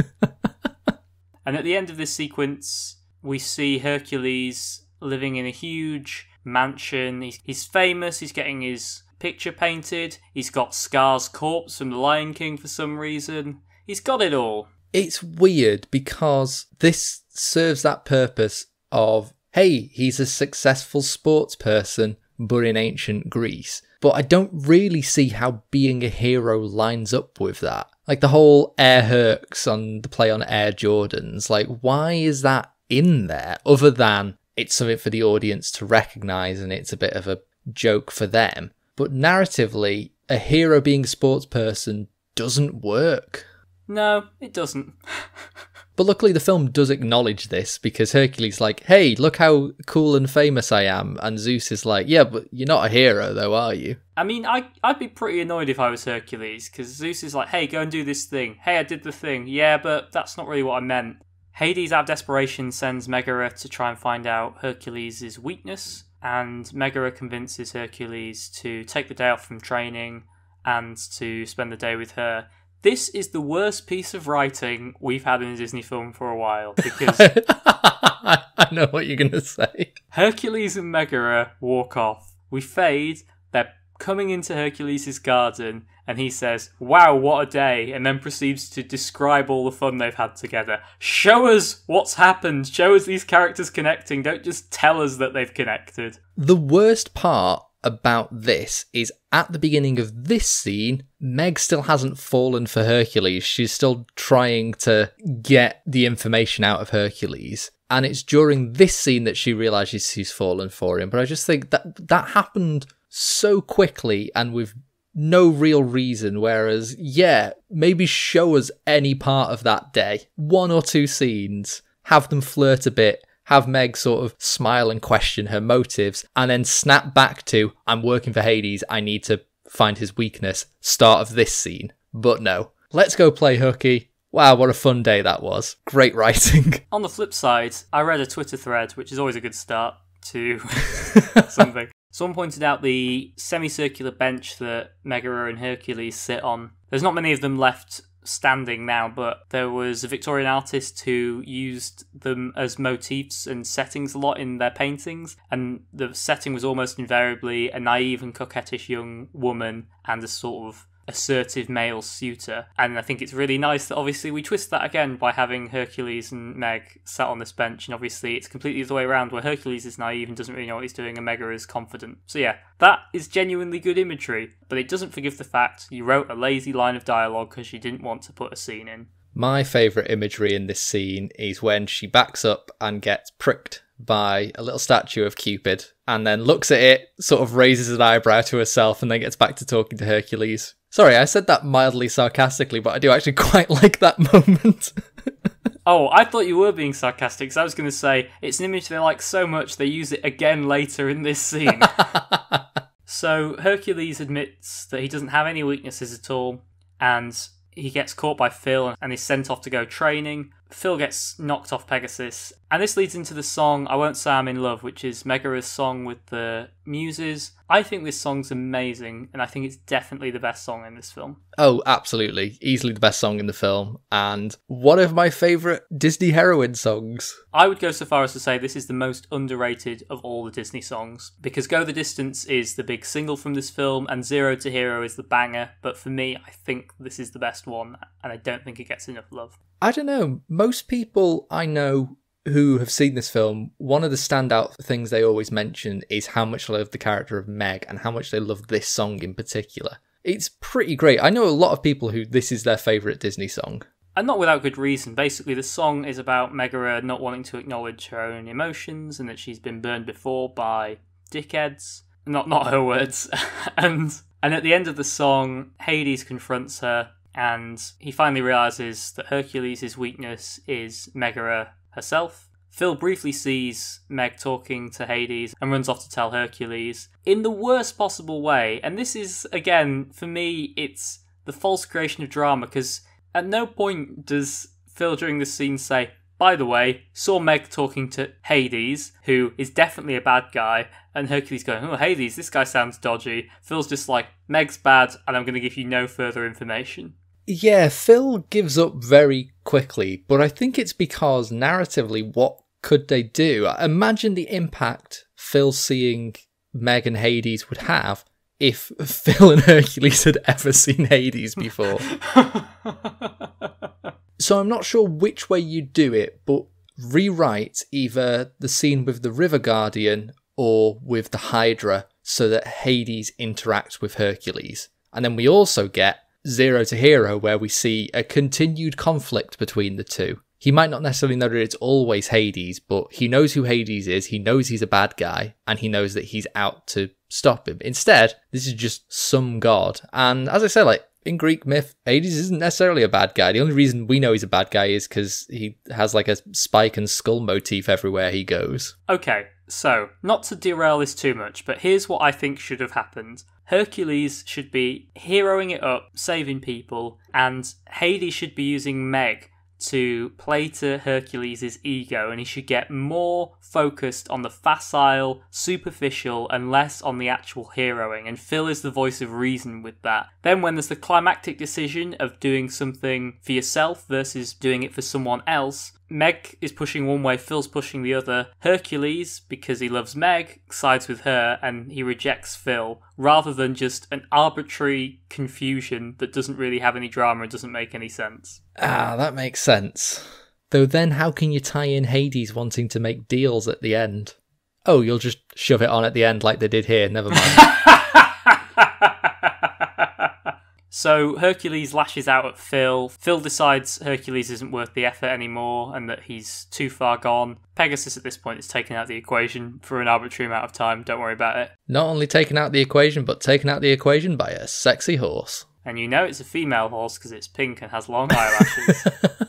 Speaker 2: And at the end of this sequence, we see Hercules living in a huge mansion. He's, he's famous, he's getting his picture painted, he's got Scar's corpse from The Lion King for some reason. He's got it all.
Speaker 1: It's weird because this serves that purpose of, hey, he's a successful sports person, but in ancient Greece. But I don't really see how being a hero lines up with that. Like the whole Air Hercs on the play on Air Jordans, like why is that in there other than it's something for the audience to recognise and it's a bit of a joke for them? But narratively, a hero being a sports person doesn't work.
Speaker 2: No, it doesn't.
Speaker 1: But luckily the film does acknowledge this, because Hercules is like, hey, look how cool and famous I am. And Zeus is like, yeah, but you're not a hero though, are you?
Speaker 2: I mean, I, I'd be pretty annoyed if I was Hercules, because Zeus is like, hey, go and do this thing. Hey, I did the thing. Yeah, but that's not really what I meant. Hades, out of desperation, sends Megara to try and find out Hercules' weakness, and Megara convinces Hercules to take the day off from training and to spend the day with her. This is the worst piece of writing we've had in a Disney film for a while, because
Speaker 1: I know what you're going to say.
Speaker 2: Hercules and Megara walk off. We fade, they're coming into Hercules' garden, and he says, wow, what a day, and then proceeds to describe all the fun they've had together. Show us what's happened. Show us these characters connecting. Don't just tell us that they've connected.
Speaker 1: The worst part about this is at the beginning of this scene, Meg still hasn't fallen for Hercules. She's still trying to get the information out of Hercules. And it's during this scene that she realises she's fallen for him. But I just think that that happened so quickly and with no real reason. Whereas, yeah, maybe show us any part of that day. One or two scenes. Have them flirt a bit. Have Meg sort of smile and question her motives, and then snap back to, I'm working for Hades, I need to find his weakness, start of this scene. But no. Let's go play hooky. Wow, what a fun day that was. Great writing.
Speaker 2: On the flip side, I read a Twitter thread, which is always a good start to something. Someone pointed out the semicircular bench that Megara and Hercules sit on. There's not many of them left standing now, but there was a Victorian artist who used them as motifs and settings a lot in their paintings, and the setting was almost invariably a naive and coquettish young woman and a sort of assertive male suitor. And I think it's really nice that obviously we twist that again by having Hercules and Meg sat on this bench, and obviously it's completely the way around where Hercules is naive and doesn't really know what he's doing and Megara is confident. So yeah, that is genuinely good imagery, but it doesn't forgive the fact you wrote a lazy line of dialogue because you didn't want to put a scene in.
Speaker 1: My favourite imagery in this scene is when she backs up and gets pricked by a little statue of Cupid and then looks at it, sort of raises an eyebrow to herself, and then gets back to talking to Hercules. Sorry, I said that mildly sarcastically, but I do actually quite like that moment.
Speaker 2: Oh, I thought you were being sarcastic, because I was going to say, it's an image they like so much they use it again later in this scene. So Hercules admits that he doesn't have any weaknesses at all, and he gets caught by Phil and is sent off to go training. Phil gets knocked off Pegasus, and this leads into the song I Won't Say I'm in Love, which is Megara's song with the Muses. I think this song's amazing, and I think it's definitely the best song in this film.
Speaker 1: Oh, absolutely. Easily the best song in the film, and one of my favourite Disney heroine songs.
Speaker 2: I would go so far as to say this is the most underrated of all the Disney songs, because Go the Distance is the big single from this film, and Zero to Hero is the banger, but for me, I think this is the best one, and I don't think it gets enough love.
Speaker 1: I don't know. Most people I know who have seen this film, one of the standout things they always mention is how much they love the character of Meg and how much they love this song in particular. It's pretty great. I know a lot of people who this is their favourite Disney song.
Speaker 2: And not without good reason. Basically, the song is about Megara not wanting to acknowledge her own emotions and that she's been burned before by dickheads. Not not her words. and and at the end of the song, Hades confronts her and he finally realises that Hercules' weakness is Megara herself. Phil briefly sees Meg talking to Hades and runs off to tell Hercules in the worst possible way. And this is, again, for me, it's the false creation of drama, because at no point does Phil during this scene say, by the way, saw Meg talking to Hades, who is definitely a bad guy, and Hercules going, oh, Hades, this guy sounds dodgy. Phil's just like, Meg's bad, and I'm going to give you no further information.
Speaker 1: Yeah, Phil gives up very quickly, but I think it's because narratively, what could they do? Imagine the impact Phil seeing Meg and Hades would have if Phil and Hercules had ever seen Hades before. So I'm not sure which way you do it, but rewrite either the scene with the River Guardian or with the Hydra so that Hades interacts with Hercules. And then we also get Zero to Hero, where we see a continued conflict between the two. He might not necessarily know that it's always Hades, but he knows who Hades is, he knows he's a bad guy, and he knows that he's out to stop him. Instead, this is just some god. And as I said, like, in Greek myth, Hades isn't necessarily a bad guy. The only reason we know he's a bad guy is because he has like a spike and skull motif everywhere he goes.
Speaker 2: Okay, so, not to derail this too much, but here's what I think should have happened. Hercules should be heroing it up, saving people, and Hades should be using Meg to play to Hercules' ego, and he should get more focused on the facile, superficial, and less on the actual heroing, and Phil is the voice of reason with that. Then when there's the climactic decision of doing something for yourself versus doing it for someone else, Meg is pushing one way, Phil's pushing the other. Hercules, because he loves Meg, sides with her and he rejects Phil, rather than just an arbitrary confusion that doesn't really have any drama and doesn't make any sense.
Speaker 1: Ah, that makes sense. Though then how can you tie in Hades wanting to make deals at the end? Oh, you'll just shove it on at the end like they did here, never mind.
Speaker 2: So Hercules lashes out at Phil. Phil decides Hercules isn't worth the effort anymore and that he's too far gone. Pegasus at this point is taken out of the equation for an arbitrary amount of time. Don't worry about it.
Speaker 1: Not only taken out the equation, but taken out the equation by a sexy horse.
Speaker 2: And you know it's a female horse because it's pink and has long eyelashes.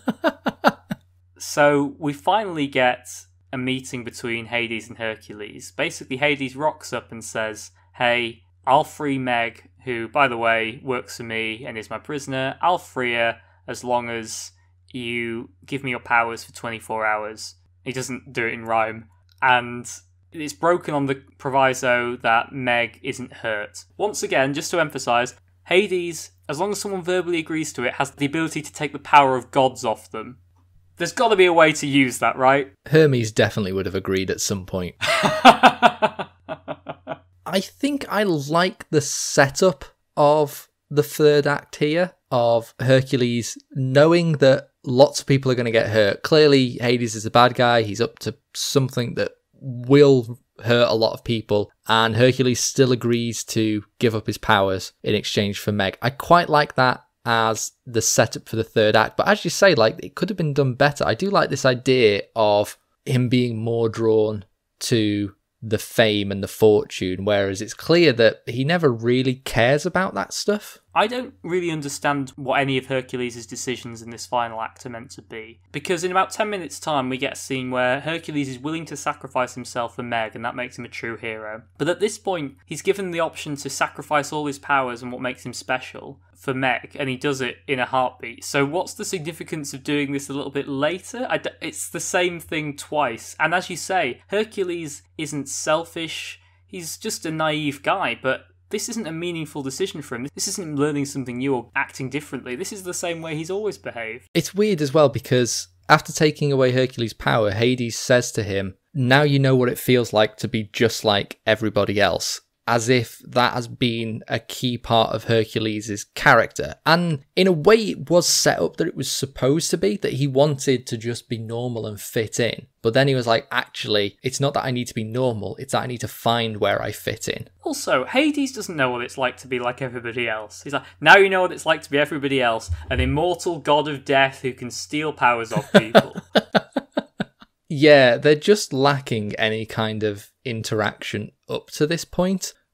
Speaker 2: So we finally get a meeting between Hades and Hercules. Basically, Hades rocks up and says, hey, I'll free Meg, who, by the way, works for me and is my prisoner. I'll free her as long as you give me your powers for twenty-four hours. He doesn't do it in rhyme. And it's broken on the proviso that Meg isn't hurt. Once again, just to emphasise, Hades, as long as someone verbally agrees to it, has the ability to take the power of gods off them. There's got to be a way to use that, right?
Speaker 1: Hermes definitely would have agreed at some point. I think I like the setup of the third act here, of Hercules knowing that lots of people are going to get hurt. Clearly, Hades is a bad guy. He's up to something that will hurt a lot of people, and Hercules still agrees to give up his powers in exchange for Meg. I quite like that as the setup for the third act, but as you say, like, it could have been done better. I do like this idea of him being more drawn to the fame and the fortune, whereas it's clear that he never really cares about that stuff.
Speaker 2: I don't really understand what any of Hercules' decisions in this final act are meant to be, because in about ten minutes' time we get a scene where Hercules is willing to sacrifice himself for Meg, and that makes him a true hero. But at this point, he's given the option to sacrifice all his powers and what makes him special for Meg, and he does it in a heartbeat. So what's the significance of doing this a little bit later? I d- it's the same thing twice. And as you say, Hercules isn't selfish, he's just a naive guy, but this isn't a meaningful decision for him. This isn't him learning something new or acting differently. This is the same way he's always behaved.
Speaker 1: It's weird as well, because after taking away Hercules' power, Hades says to him, now you know what it feels like to be just like everybody else. As if that has been a key part of Hercules' character. And in a way, it was set up that it was supposed to be, that he wanted to just be normal and fit in. But then he was like, actually, it's not that I need to be normal, it's that I need to find where I fit in.
Speaker 2: Also, Hades doesn't know what it's like to be like everybody else. He's like, now you know what it's like to be everybody else, an immortal god of death who can steal powers off people.
Speaker 1: Yeah, they're just lacking any kind of interaction up to this point.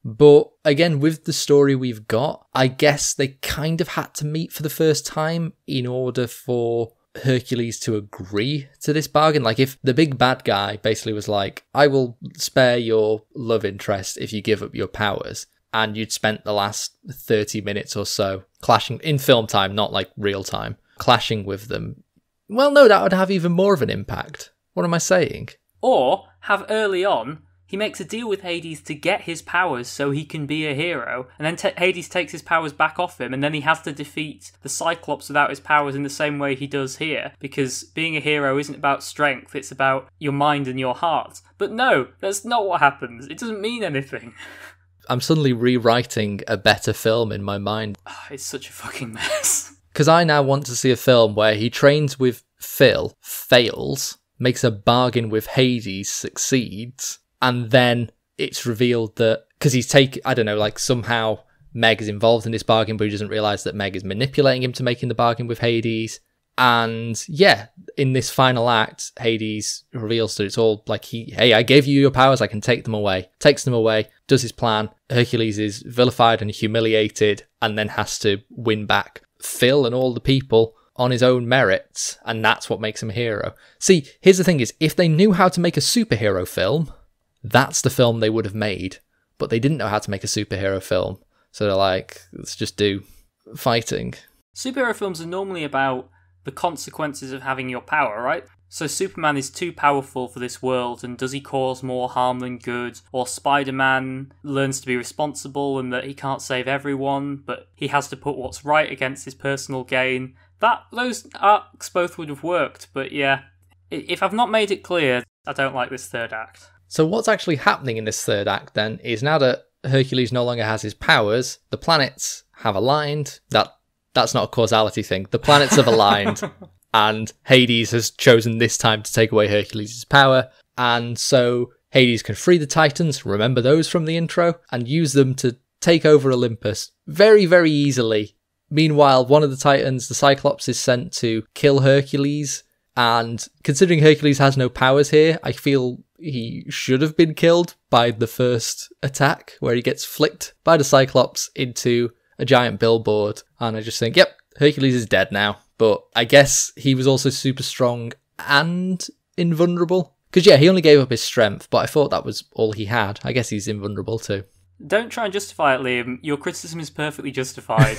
Speaker 1: But again, with the story we've got, I guess they kind of had to meet for the first time in order for Hercules to agree to this bargain. Like, if the big bad guy basically was like, I will spare your love interest if you give up your powers, and you'd spent the last thirty minutes or so clashing in film time, not like real time, clashing with them, well, no, that would have even more of an impact. What am I saying?
Speaker 2: Or have early on, he makes a deal with Hades to get his powers so he can be a hero, and then t- Hades takes his powers back off him, and then he has to defeat the Cyclops without his powers in the same way he does here, because being a hero isn't about strength, it's about your mind and your heart. But no, that's not what happens. It doesn't mean anything.
Speaker 1: I'm suddenly rewriting a better film in my mind.
Speaker 2: Oh, it's such a fucking mess.
Speaker 1: Because I now want to see a film where he trains with Phil, fails, makes a bargain with Hades, succeeds, and then it's revealed that, because he's taken, I don't know, like somehow Meg is involved in this bargain, but he doesn't realise that Meg is manipulating him to making the bargain with Hades. And yeah, in this final act, Hades reveals that it's all like, he, hey, I gave you your powers, I can take them away. Takes them away, does his plan. Hercules is vilified and humiliated, and then has to win back Phil and all the people on his own merits, and that's what makes him a hero. See, here's the thing is, if they knew how to make a superhero film, that's the film they would have made. But they didn't know how to make a superhero film. So they're like, let's just do fighting.
Speaker 2: Superhero films are normally about the consequences of having your power, right? So Superman is too powerful for this world, and does he cause more harm than good? Or Spider-Man learns to be responsible and that he can't save everyone, but he has to put what's right against his personal gain. That those arcs both would have worked, but yeah, if I've not made it clear, I don't like this third act.
Speaker 1: So what's actually happening in this third act then is, now that Hercules no longer has his powers, the planets have aligned. That That's not a causality thing. The planets have aligned, and Hades has chosen this time to take away Hercules' power. And so Hades can free the Titans, remember those from the intro, and use them to take over Olympus very, very easily. Meanwhile, one of the Titans, the Cyclops, is sent to kill Hercules. And considering Hercules has no powers here, I feel he should have been killed by the first attack, where he gets flicked by the Cyclops into a giant billboard. And I just think, yep, Hercules is dead now. But I guess he was also super strong and invulnerable. Because yeah, he only gave up his strength, but I thought that was all he had. I guess he's invulnerable too.
Speaker 2: Don't try and justify it, Liam. Your criticism is perfectly justified.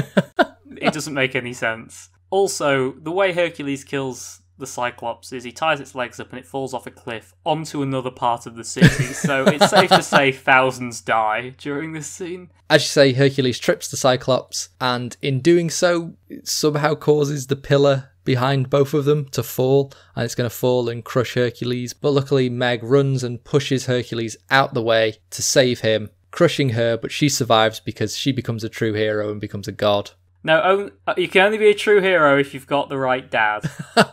Speaker 2: It doesn't make any sense. Also, the way Hercules kills the Cyclops is he ties its legs up and it falls off a cliff onto another part of the city. So it's safe to say thousands die during this scene.
Speaker 1: As you say, Hercules trips the Cyclops, and in doing so, it somehow causes the pillar behind both of them to fall, and it's going to fall and crush Hercules. But luckily, Meg runs and pushes Hercules out the way to save him, crushing her, but she survives because she becomes a true hero and becomes a god.
Speaker 2: No, you can only be a true hero if you've got the right dad.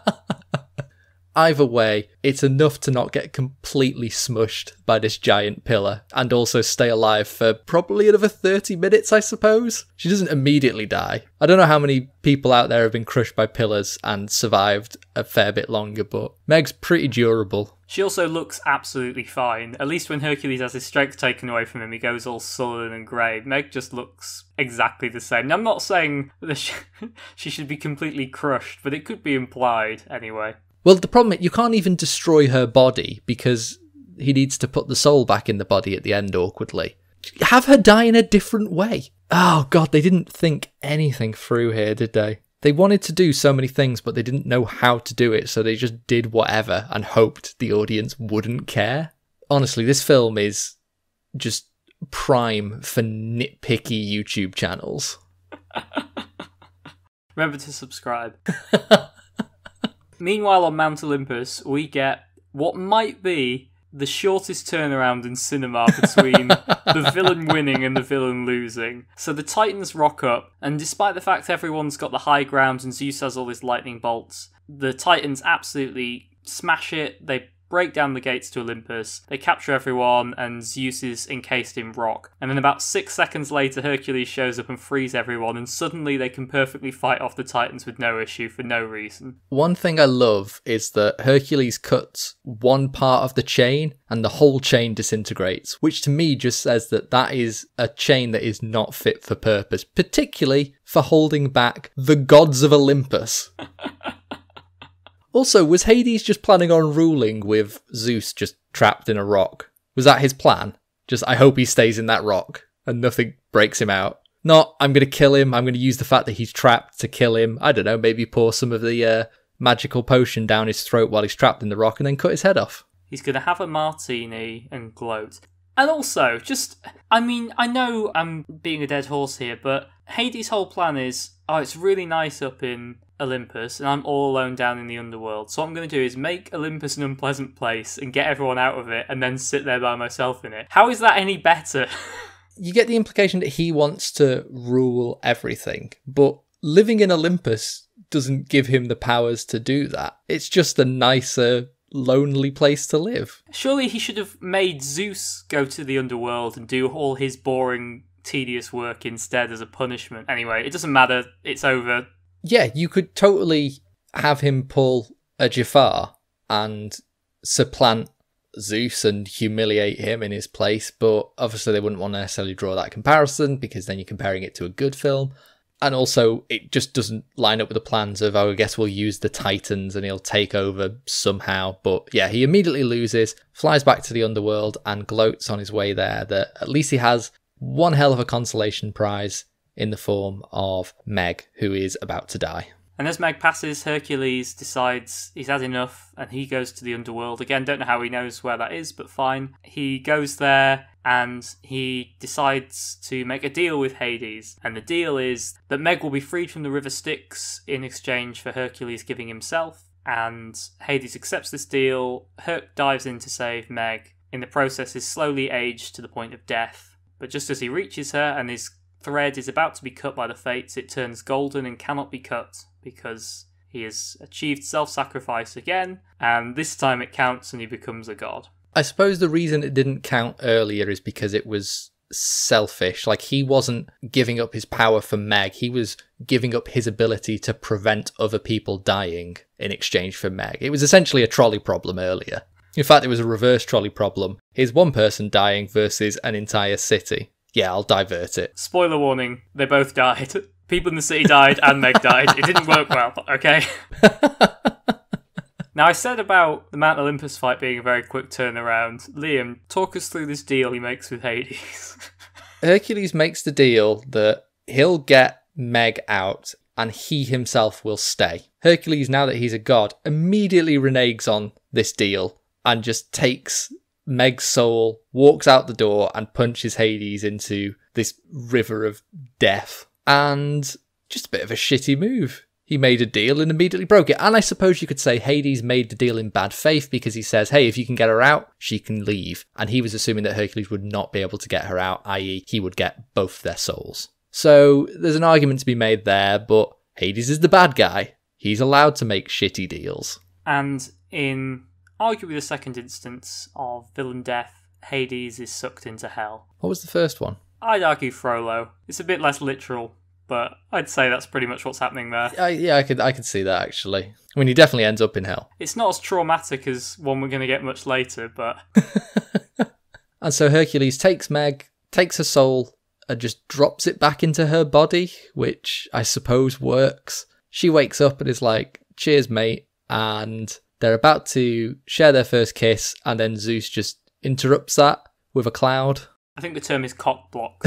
Speaker 1: Either way, it's enough to not get completely smushed by this giant pillar, and also stay alive for probably another thirty minutes, I suppose. She doesn't immediately die. I don't know how many people out there have been crushed by pillars and survived a fair bit longer, but Meg's pretty durable.
Speaker 2: She also looks absolutely fine. At least when Hercules has his strength taken away from him, he goes all sullen and grey. Meg just looks exactly the same. Now, I'm not saying that she, she should be completely crushed, but it could be implied anyway.
Speaker 1: Well, the problem is you can't even destroy her body because he needs to put the soul back in the body at the end awkwardly. Have her die in a different way. Oh, God, they didn't think anything through here, did they? They wanted to do so many things, but they didn't know how to do it, so they just did whatever and hoped the audience wouldn't care. Honestly, this film is just prime for nitpicky YouTube channels.
Speaker 2: Remember to subscribe. Meanwhile, on Mount Olympus, we get what might be the shortest turnaround in cinema between the villain winning and the villain losing. So the Titans rock up, and despite the fact everyone's got the high ground and Zeus has all his lightning bolts, the Titans absolutely smash it. They break down the gates to Olympus. They capture everyone, and Zeus is encased in rock. And then about six seconds later, Hercules shows up and frees everyone, and suddenly they can perfectly fight off the Titans with no issue for no reason.
Speaker 1: One thing I love is that Hercules cuts one part of the chain and the whole chain disintegrates, which to me just says that that is a chain that is not fit for purpose, particularly for holding back the gods of Olympus. Also, was Hades just planning on ruling with Zeus just trapped in a rock? Was that his plan? Just, I hope he stays in that rock and nothing breaks him out. Not, I'm going to kill him, I'm going to use the fact that he's trapped to kill him. I don't know, maybe pour some of the uh, magical potion down his throat while he's trapped in the rock and then cut his head off.
Speaker 2: He's going to have a martini and gloat. And also, just, I mean, I know I'm being a dead horse here, but Hades' whole plan is, oh, it's really nice up in Olympus, and I'm all alone down in the underworld. So what I'm going to do is make Olympus an unpleasant place and get everyone out of it, and then sit there by myself in it. How is that any better?
Speaker 1: You get the implication that he wants to rule everything, but living in Olympus doesn't give him the powers to do that. It's just a nicer, lonely place to live.
Speaker 2: Surely he should have made Zeus go to the underworld and do all his boring, tedious work instead as a punishment. Anyway, it doesn't matter. It's over.
Speaker 1: Yeah, you could totally have him pull a Jafar and supplant Zeus and humiliate him in his place, but obviously they wouldn't want to necessarily draw that comparison because then you're comparing it to a good film. And also, it just doesn't line up with the plans of, oh, I guess we'll use the Titans and he'll take over somehow. But yeah, he immediately loses, flies back to the underworld and gloats on his way there that at least he has one hell of a consolation prize in the form of Meg, who is about to die.
Speaker 2: And as Meg passes, Hercules decides he's had enough and he goes to the underworld. Again, don't know how he knows where that is, but fine. He goes there and he decides to make a deal with Hades. And the deal is that Meg will be freed from the river Styx in exchange for Hercules giving himself. And Hades accepts this deal. Herc dives in to save Meg. In the process, is slowly aged to the point of death. But just as he reaches her and his thread is about to be cut by the fates, it turns golden and cannot be cut because he has achieved self-sacrifice again, and this time it counts and he becomes a god.
Speaker 1: I suppose the reason it didn't count earlier is because it was selfish. Like, he wasn't giving up his power for Meg, he was giving up his ability to prevent other people dying in exchange for Meg. It was essentially a trolley problem earlier. In fact, it was a reverse trolley problem. Here's one person dying versus an entire city. Yeah, I'll divert it.
Speaker 2: Spoiler warning, they both died. People in the city died and Meg died. It didn't work well, okay? Now, I said about the Mount Olympus fight being a very quick turnaround. Liam, talk us through this deal he makes with Hades.
Speaker 1: Hercules makes the deal that he'll get Meg out and he himself will stay. Hercules, now that he's a god, immediately reneges on this deal and just takes Meg's soul, walks out the door and punches Hades into this river of death. And just a bit of a shitty move. He made a deal and immediately broke it. And I suppose you could say Hades made the deal in bad faith because he says, hey, if you can get her out, she can leave. And he was assuming that Hercules would not be able to get her out, that is he would get both their souls. So there's an argument to be made there, but Hades is the bad guy. He's allowed to make shitty deals.
Speaker 2: And in arguably the second instance of villain death, Hades is sucked into hell.
Speaker 1: What was the first one?
Speaker 2: I'd argue Frollo. It's a bit less literal, but I'd say that's pretty much what's happening there.
Speaker 1: I, yeah, I could I could see that, actually. I mean, he definitely ends up in hell.
Speaker 2: It's not as traumatic as one we're going to get much later, but...
Speaker 1: And so Hercules takes Meg, takes her soul, and just drops it back into her body, which I suppose works. She wakes up and is like, cheers, mate, and they're about to share their first kiss, and then Zeus just interrupts that with a cloud.
Speaker 2: I think the term is cock block.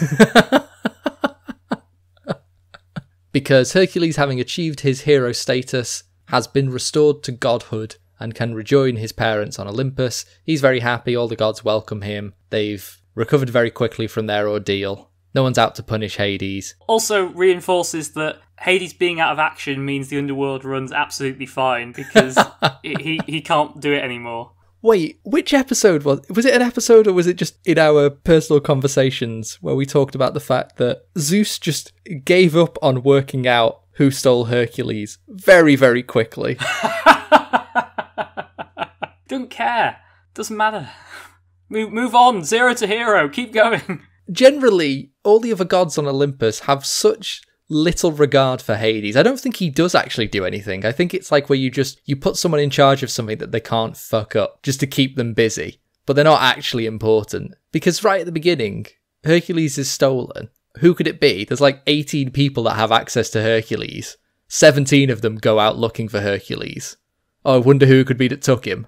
Speaker 1: Because Hercules, having achieved his hero status, has been restored to godhood and can rejoin his parents on Olympus. He's very happy, all the gods welcome him. They've recovered very quickly from their ordeal. No one's out to punish Hades.
Speaker 2: Also reinforces that Hades being out of action means the underworld runs absolutely fine because it, he, he can't do it anymore.
Speaker 1: Wait, which episode was was it? An episode, or was it just in our personal conversations where we talked about the fact that Zeus just gave up on working out who stole Hercules very, very quickly?
Speaker 2: Don't care. Doesn't matter. Move, move on. Zero to hero. Keep going.
Speaker 1: Generally, all the other gods on Olympus have such little regard for Hades. I don't think he does actually do anything. I think it's like where you just, you put someone in charge of something that they can't fuck up just to keep them busy, but they're not actually important. Because right at the beginning, Hercules is stolen. Who could it be? There's like eighteen people that have access to Hercules. seventeen of them go out looking for Hercules. Oh, I wonder who it could be that took him.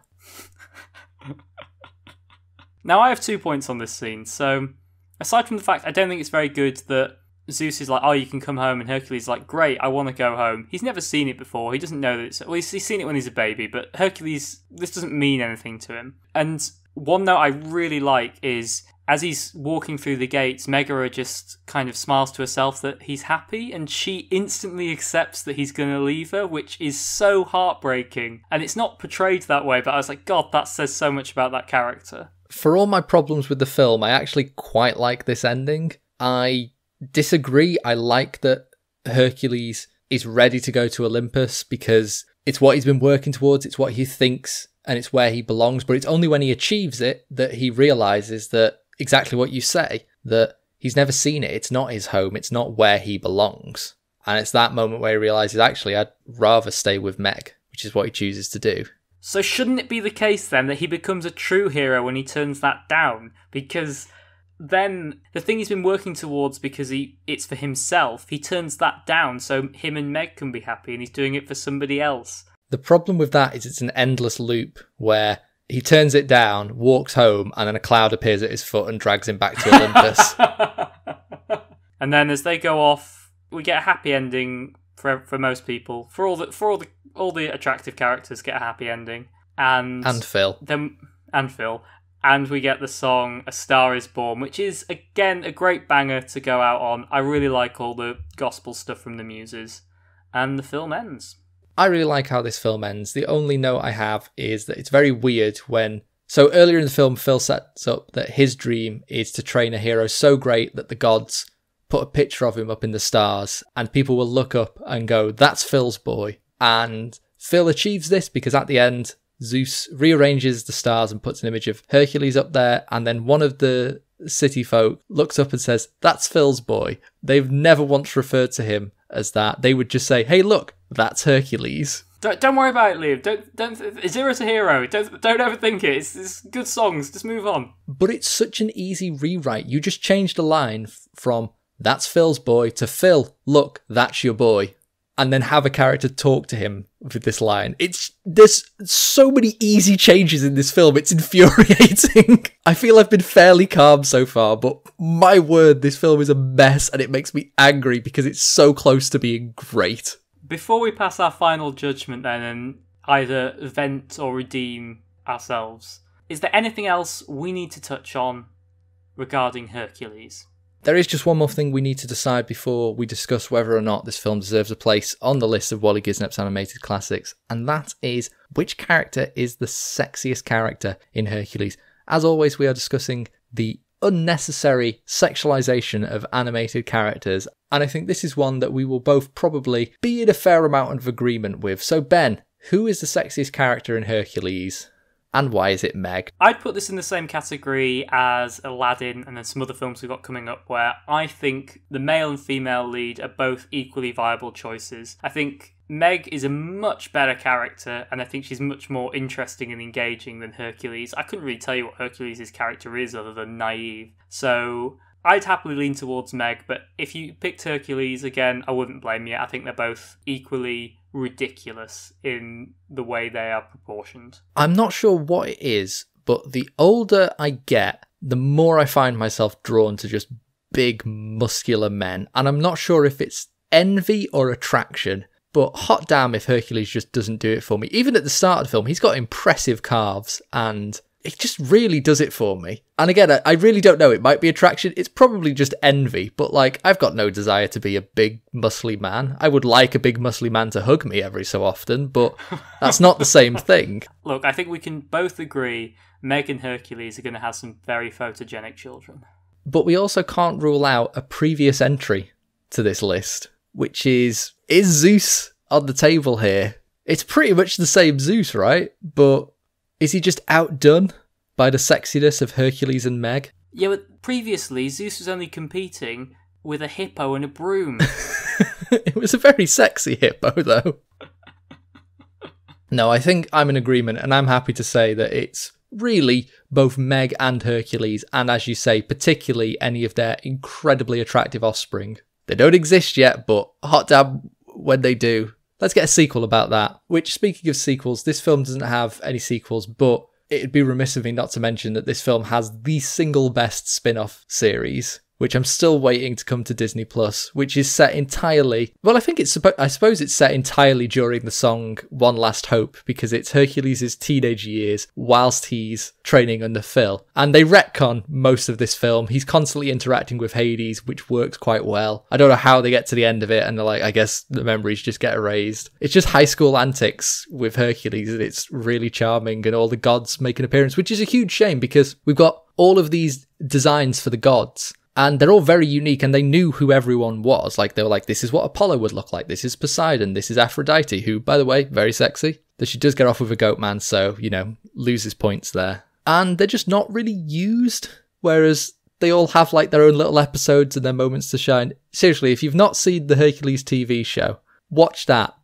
Speaker 2: Now, I have two points on this scene. So, aside from the fact I don't think it's very good that Zeus is like, oh, you can come home, and Hercules is like, great, I want to go home. He's never seen it before. He doesn't know that it's... Well, he's, he's seen it when he's a baby, but Hercules, this doesn't mean anything to him. And one note I really like is, as he's walking through the gates, Megara just kind of smiles to herself that he's happy, and she instantly accepts that he's going to leave her, which is so heartbreaking. And it's not portrayed that way, but I was like, God, that says so much about that character.
Speaker 1: For all my problems with the film, I actually quite like this ending. I disagree. I like that Hercules is ready to go to Olympus because it's what he's been working towards, it's what he thinks, and it's where he belongs. But it's only when he achieves it that he realises that exactly what you say, that he's never seen it. It's not his home. It's not where he belongs. And it's that moment where he realises, actually, I'd rather stay with Meg, which is what he chooses to do.
Speaker 2: So shouldn't it be the case then that he becomes a true hero when he turns that down? Because then the thing he's been working towards, because he it's for himself, he turns that down so him and Meg can be happy, and he's doing it for somebody else.
Speaker 1: The problem with that is it's an endless loop where he turns it down, walks home, and then a cloud appears at his foot and drags him back to Olympus.
Speaker 2: And then as they go off, we get a happy ending for for most people. For all the for all the all the attractive characters get a happy ending. And
Speaker 1: and Phil.
Speaker 2: Then and Phil. And we get the song A Star Is Born, which is, again, a great banger to go out on. I really like all the gospel stuff from the Muses. And the film ends.
Speaker 1: I really like how this film ends. The only note I have is that it's very weird when... So earlier in the film, Phil sets up that his dream is to train a hero so great that the gods put a picture of him up in the stars, and people will look up and go, that's Phil's boy. And Phil achieves this because at the end, Zeus rearranges the stars and puts an image of Hercules up there, and then one of the city folk looks up and says, that's Phil's boy. They've never once referred to him as that. They would just say, hey, look, that's Hercules.
Speaker 2: Don't, don't worry about it, Liam. Don't, don't, Zero's a hero. Don't, don't overthink it. It's, it's good songs. Just move on.
Speaker 1: But it's such an easy rewrite. You just change the line from, that's Phil's boy, to Phil, look, that's your boy. And then have a character talk to him with this line. It's there's so many easy changes in this film. It's infuriating. I feel I've been fairly calm so far, but my word, this film is a mess, and it makes me angry because it's so close to being great.
Speaker 2: Before we pass our final judgment then and either vent or redeem ourselves, is there anything else we need to touch on regarding Hercules?
Speaker 1: There is just one more thing we need to decide before we discuss whether or not this film deserves a place on the list of Waly Gisnep's animated classics, and that is which character is the sexiest character in Hercules. As always, we are discussing the unnecessary sexualization of animated characters, and I think this is one that we will both probably be in a fair amount of agreement with. So Ben, who is the sexiest character in Hercules? And why is it Meg?
Speaker 2: I'd put this in the same category as Aladdin and then some other films we've got coming up, where I think the male and female lead are both equally viable choices. I think Meg is a much better character, and I think she's much more interesting and engaging than Hercules. I couldn't really tell you what Hercules' character is other than naive. So I'd happily lean towards Meg, but if you picked Hercules again, I wouldn't blame you. I think they're both equally ridiculous in the way they are proportioned.
Speaker 1: I'm not sure what it is, but the older I get, the more I find myself drawn to just big, muscular men. And I'm not sure if it's envy or attraction, but hot damn if Hercules just doesn't do it for me. Even at the start of the film, he's got impressive calves, and it just really does it for me. And again, I really don't know. It might be attraction. It's probably just envy. But, like, I've got no desire to be a big, muscly man. I would like a big, muscly man to hug me every so often, but that's not the same thing.
Speaker 2: Look, I think we can both agree Meg and Hercules are going to have some very photogenic children.
Speaker 1: But we also can't rule out a previous entry to this list, which is, is Zeus on the table here? It's pretty much the same Zeus, right? But Is he just outdone by the sexiness of Hercules and Meg?
Speaker 2: Yeah, but previously, Zeus was only competing with a hippo and a broom.
Speaker 1: It was a very sexy hippo, though. No, I think I'm in agreement, and I'm happy to say that it's really both Meg and Hercules, and as you say, particularly any of their incredibly attractive offspring. They don't exist yet, but hot damn when they do. Let's get a sequel about that. Which, speaking of sequels, this film doesn't have any sequels, but it'd be remiss of me not to mention that this film has the single best spin-off series, which I'm still waiting to come to Disney Plus, which is set entirely... Well, I think it's... Suppo- I suppose it's set entirely during the song One Last Hope, because it's Hercules' teenage years whilst he's training under Phil. And they retcon most of this film. He's constantly interacting with Hades, which works quite well. I don't know how they get to the end of it, and they're like, I guess the memories just get erased. It's just high school antics with Hercules, and it's really charming, and all the gods make an appearance, which is a huge shame, because we've got all of these designs for the gods, and they're all very unique, and they knew who everyone was. Like, they were like, this is what Apollo would look like. This is Poseidon. This is Aphrodite, who, by the way, very sexy. That she does get off with a goat man, so, you know, loses points there. And they're just not really used, whereas they all have, like, their own little episodes and their moments to shine. Seriously, if you've not seen the Hercules T V show, watch that.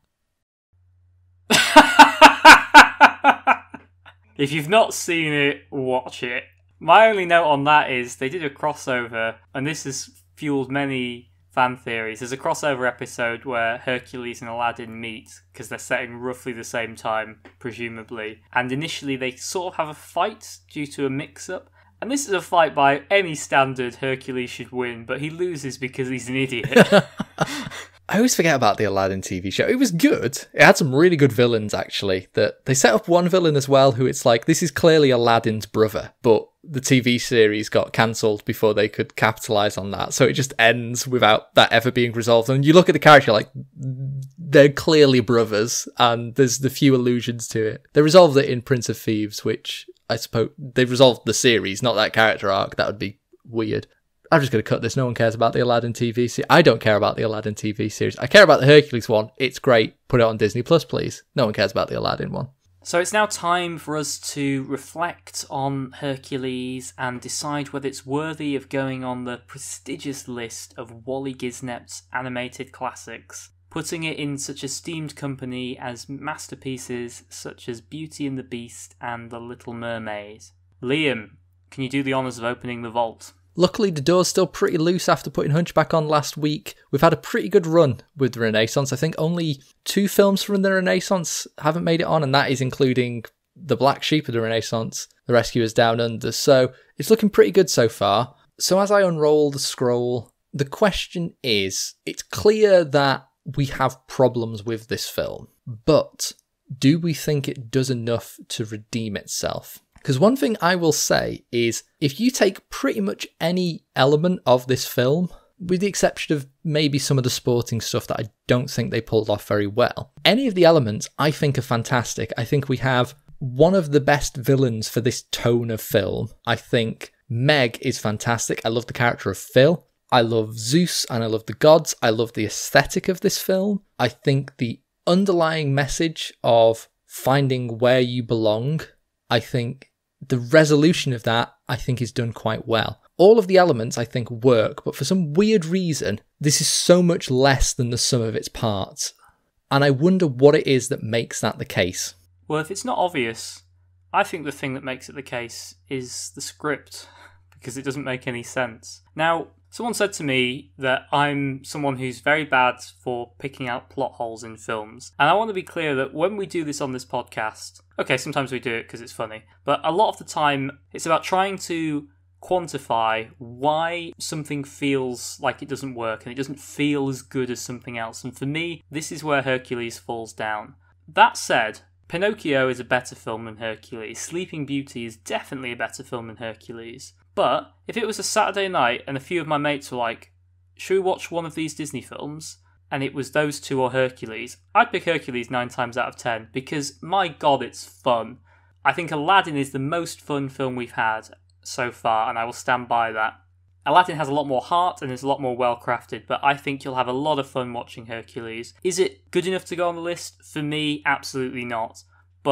Speaker 2: If you've not seen it, watch it. My only note on that is they did a crossover, and this has fueled many fan theories. There's a crossover episode where Hercules and Aladdin meet, because they're set in roughly the same time, presumably. And initially they sort of have a fight due to a mix-up. And this is a fight by any standard Hercules should win, but he loses because he's an idiot.
Speaker 1: I always forget about the Aladdin T V show. It was good. It had some really good villains, actually. That they set up one villain as well who it's like, this is clearly Aladdin's brother, but the T V series got cancelled before they could capitalise on that. So it just ends without that ever being resolved. And you look at the character like, they're clearly brothers, and there's the few allusions to it. They resolved it in Prince of Thieves, which I suppose they've resolved the series, not that character arc. That would be weird. I'm just going to cut this. No one cares about the Aladdin T V series. I don't care about the Aladdin T V series. I care about the Hercules one. It's great. Put it on Disney Plus, please. No one cares about the Aladdin one.
Speaker 2: So it's now time for us to reflect on Hercules and decide whether it's worthy of going on the prestigious list of Waly Gisnep's animated classics, putting it in such esteemed company as masterpieces such as Beauty and the Beast and The Little Mermaid. Liam, can you do the honours of opening the vault?
Speaker 1: Luckily, the door's still pretty loose after putting Hunchback on last week. We've had a pretty good run with the Renaissance. I think only two films from the Renaissance haven't made it on, and that is including The Black Sheep of the Renaissance, The Rescuers Down Under. So it's looking pretty good so far. So as I unroll the scroll, the question is, it's clear that we have problems with this film, but do we think it does enough to redeem itself? Because one thing I will say is, if you take pretty much any element of this film, with the exception of maybe some of the sporting stuff that I don't think they pulled off very well, any of the elements I think are fantastic. I think we have one of the best villains for this tone of film. I think Meg is fantastic. I love the character of Phil. I love Zeus and I love the gods. I love the aesthetic of this film. I think the underlying message of finding where you belong, I think the resolution of that, I think, is done quite well. All of the elements, I think, work, but for some weird reason, this is so much less than the sum of its parts. And I wonder what it is that makes that the case.
Speaker 2: Well, if it's not obvious, I think the thing that makes it the case is the script, because it doesn't make any sense. Now, someone said to me that I'm someone who's very bad for picking out plot holes in films. And I want to be clear that when we do this on this podcast, okay, sometimes we do it because it's funny, but a lot of the time it's about trying to quantify why something feels like it doesn't work and it doesn't feel as good as something else. And for me, this is where Hercules falls down. That said, Pinocchio is a better film than Hercules. Sleeping Beauty is definitely a better film than Hercules. But if it was a Saturday night and a few of my mates were like, should we watch one of these Disney films? And it was those two or Hercules, I'd pick Hercules nine times out of ten because, my god, it's fun. I think Aladdin is the most fun film we've had so far, and I will stand by that. Aladdin has a lot more heart and is a lot more well crafted, but I think you'll have a lot of fun watching Hercules. Is it good enough to go on the list? For me, absolutely not. But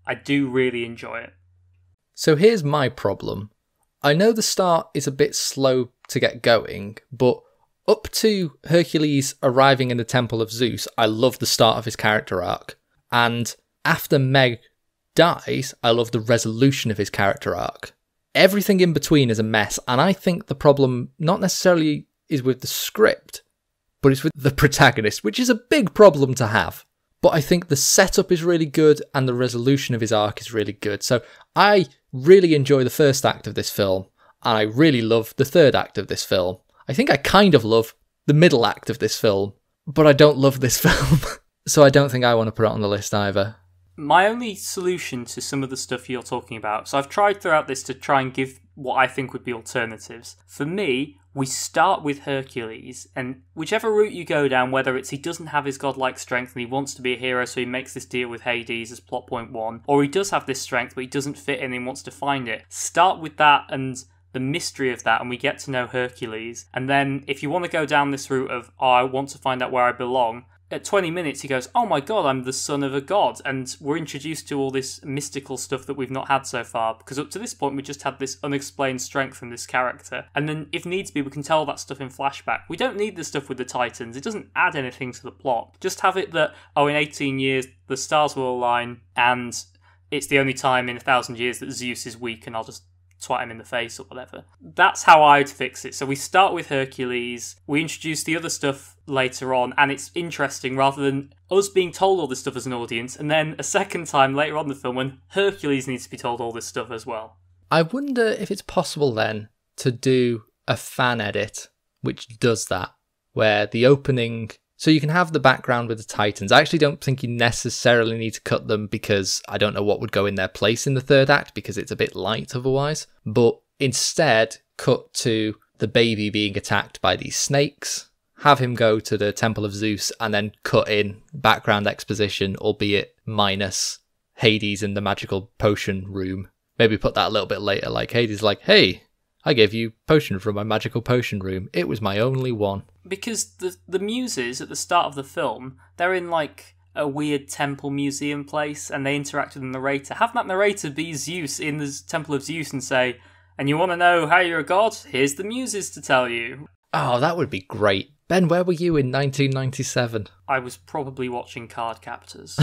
Speaker 2: I do really enjoy it.
Speaker 1: So here's my problem. I know the start is a bit slow to get going, but up to Hercules arriving in the Temple of Zeus, I love the start of his character arc. And after Meg dies, I love the resolution of his character arc. Everything in between is a mess, and I think the problem not necessarily is with the script, but it's with the protagonist, which is a big problem to have. But I think the setup is really good, and the resolution of his arc is really good. So I really enjoy the first act of this film, and I really love the third act of this film. I think I kind of love the middle act of this film, but I don't love this film. So I don't think I want to put it on the list either.
Speaker 2: My only solution to some of the stuff you're talking about, so I've tried throughout this to try and give what I think would be alternatives. For me, we start with Hercules, and whichever route you go down, whether it's he doesn't have his godlike strength and he wants to be a hero, so he makes this deal with Hades as plot point one, or he does have this strength but he doesn't fit in and wants to find it. Start with that and the mystery of that, and we get to know Hercules. And then if you want to go down this route of, oh, I want to find out where I belong, at twenty minutes he goes, oh my god, I'm the son of a god, and we're introduced to all this mystical stuff that we've not had so far, because up to this point we just had this unexplained strength from this character, and then if needs be we can tell that stuff in flashback. We don't need the stuff with the Titans, it doesn't add anything to the plot. Just have it that, oh, in eighteen years the stars will align, and it's the only time in a thousand years that Zeus is weak, and I'll just twat him in the face or whatever. That's how I'd fix it. So we start with Hercules, we introduce the other stuff later on, and it's interesting rather than us being told all this stuff as an audience, and then a second time later on in the film when Hercules needs to be told all this stuff as well.
Speaker 1: I wonder if it's possible then to do a fan edit which does that, where the opening... So you can have the background with the Titans. I actually don't think you necessarily need to cut them because I don't know what would go in their place in the third act because it's a bit light otherwise. But instead, cut to the baby being attacked by these snakes, have him go to the Temple of Zeus, and then cut in background exposition, albeit minus Hades in the magical potion room. Maybe put that a little bit later, like Hades like, hey, I gave you potion from my magical potion room. It was my only one.
Speaker 2: Because the the muses at the start of the film, they're in like a weird temple museum place and they interact with the narrator. Have that narrator be Zeus in the Temple of Zeus and say, and you want to know how you're a god? Here's the muses to tell you.
Speaker 1: Oh, that would be great. Ben, where were you in nineteen ninety-seven?
Speaker 2: I was probably watching Card Captors.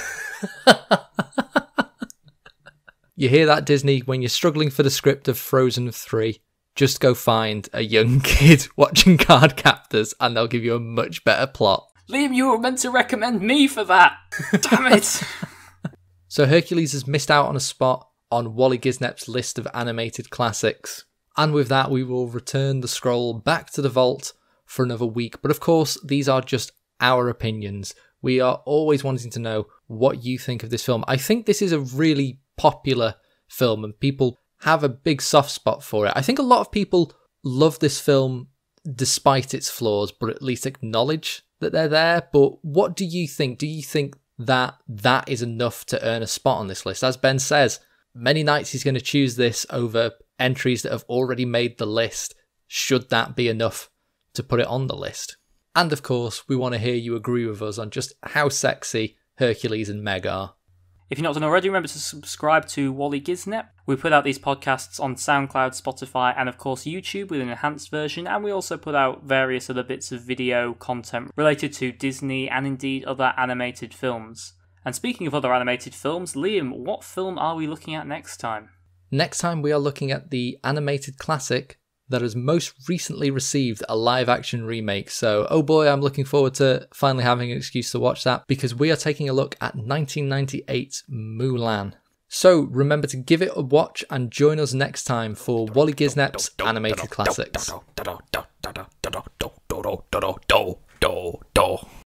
Speaker 1: You hear that, Disney? When you're struggling for the script of Frozen three, just go find a young kid watching Card Captors and they'll give you a much better plot.
Speaker 2: Liam, you were meant to recommend me for that. Damn it.
Speaker 1: So Hercules has missed out on a spot on Waly Gisnep's list of animated classics. And with that, we will return the scroll back to the vault for another week. But of course, these are just our opinions. We are always wanting to know what you think of this film. I think this is a really popular film and people have a big soft spot for it. I think a lot of people love this film despite its flaws, but at least acknowledge that they're there. But what do you think? Do you think that that is enough to earn a spot on this list? As Ben says, many nights he's going to choose this over entries that have already made the list. Should that be enough to put it on the list? And of course, we want to hear you agree with us on just how sexy Hercules and Meg are.
Speaker 2: If you're not done already, remember to subscribe to Waly Gisnep. We put out these podcasts on SoundCloud, Spotify, and of course YouTube with an enhanced version, and we also put out various other bits of video content related to Disney and indeed other animated films. And speaking of other animated films, Liam, what film are we looking at next time?
Speaker 1: Next time we are looking at the animated classic that has most recently received a live-action remake. So, oh boy, I'm looking forward to finally having an excuse to watch that, because we are taking a look at nineteen ninety-eight's Mulan. So, remember to give it a watch and join us next time for Waly Gisnep's Animated Classics.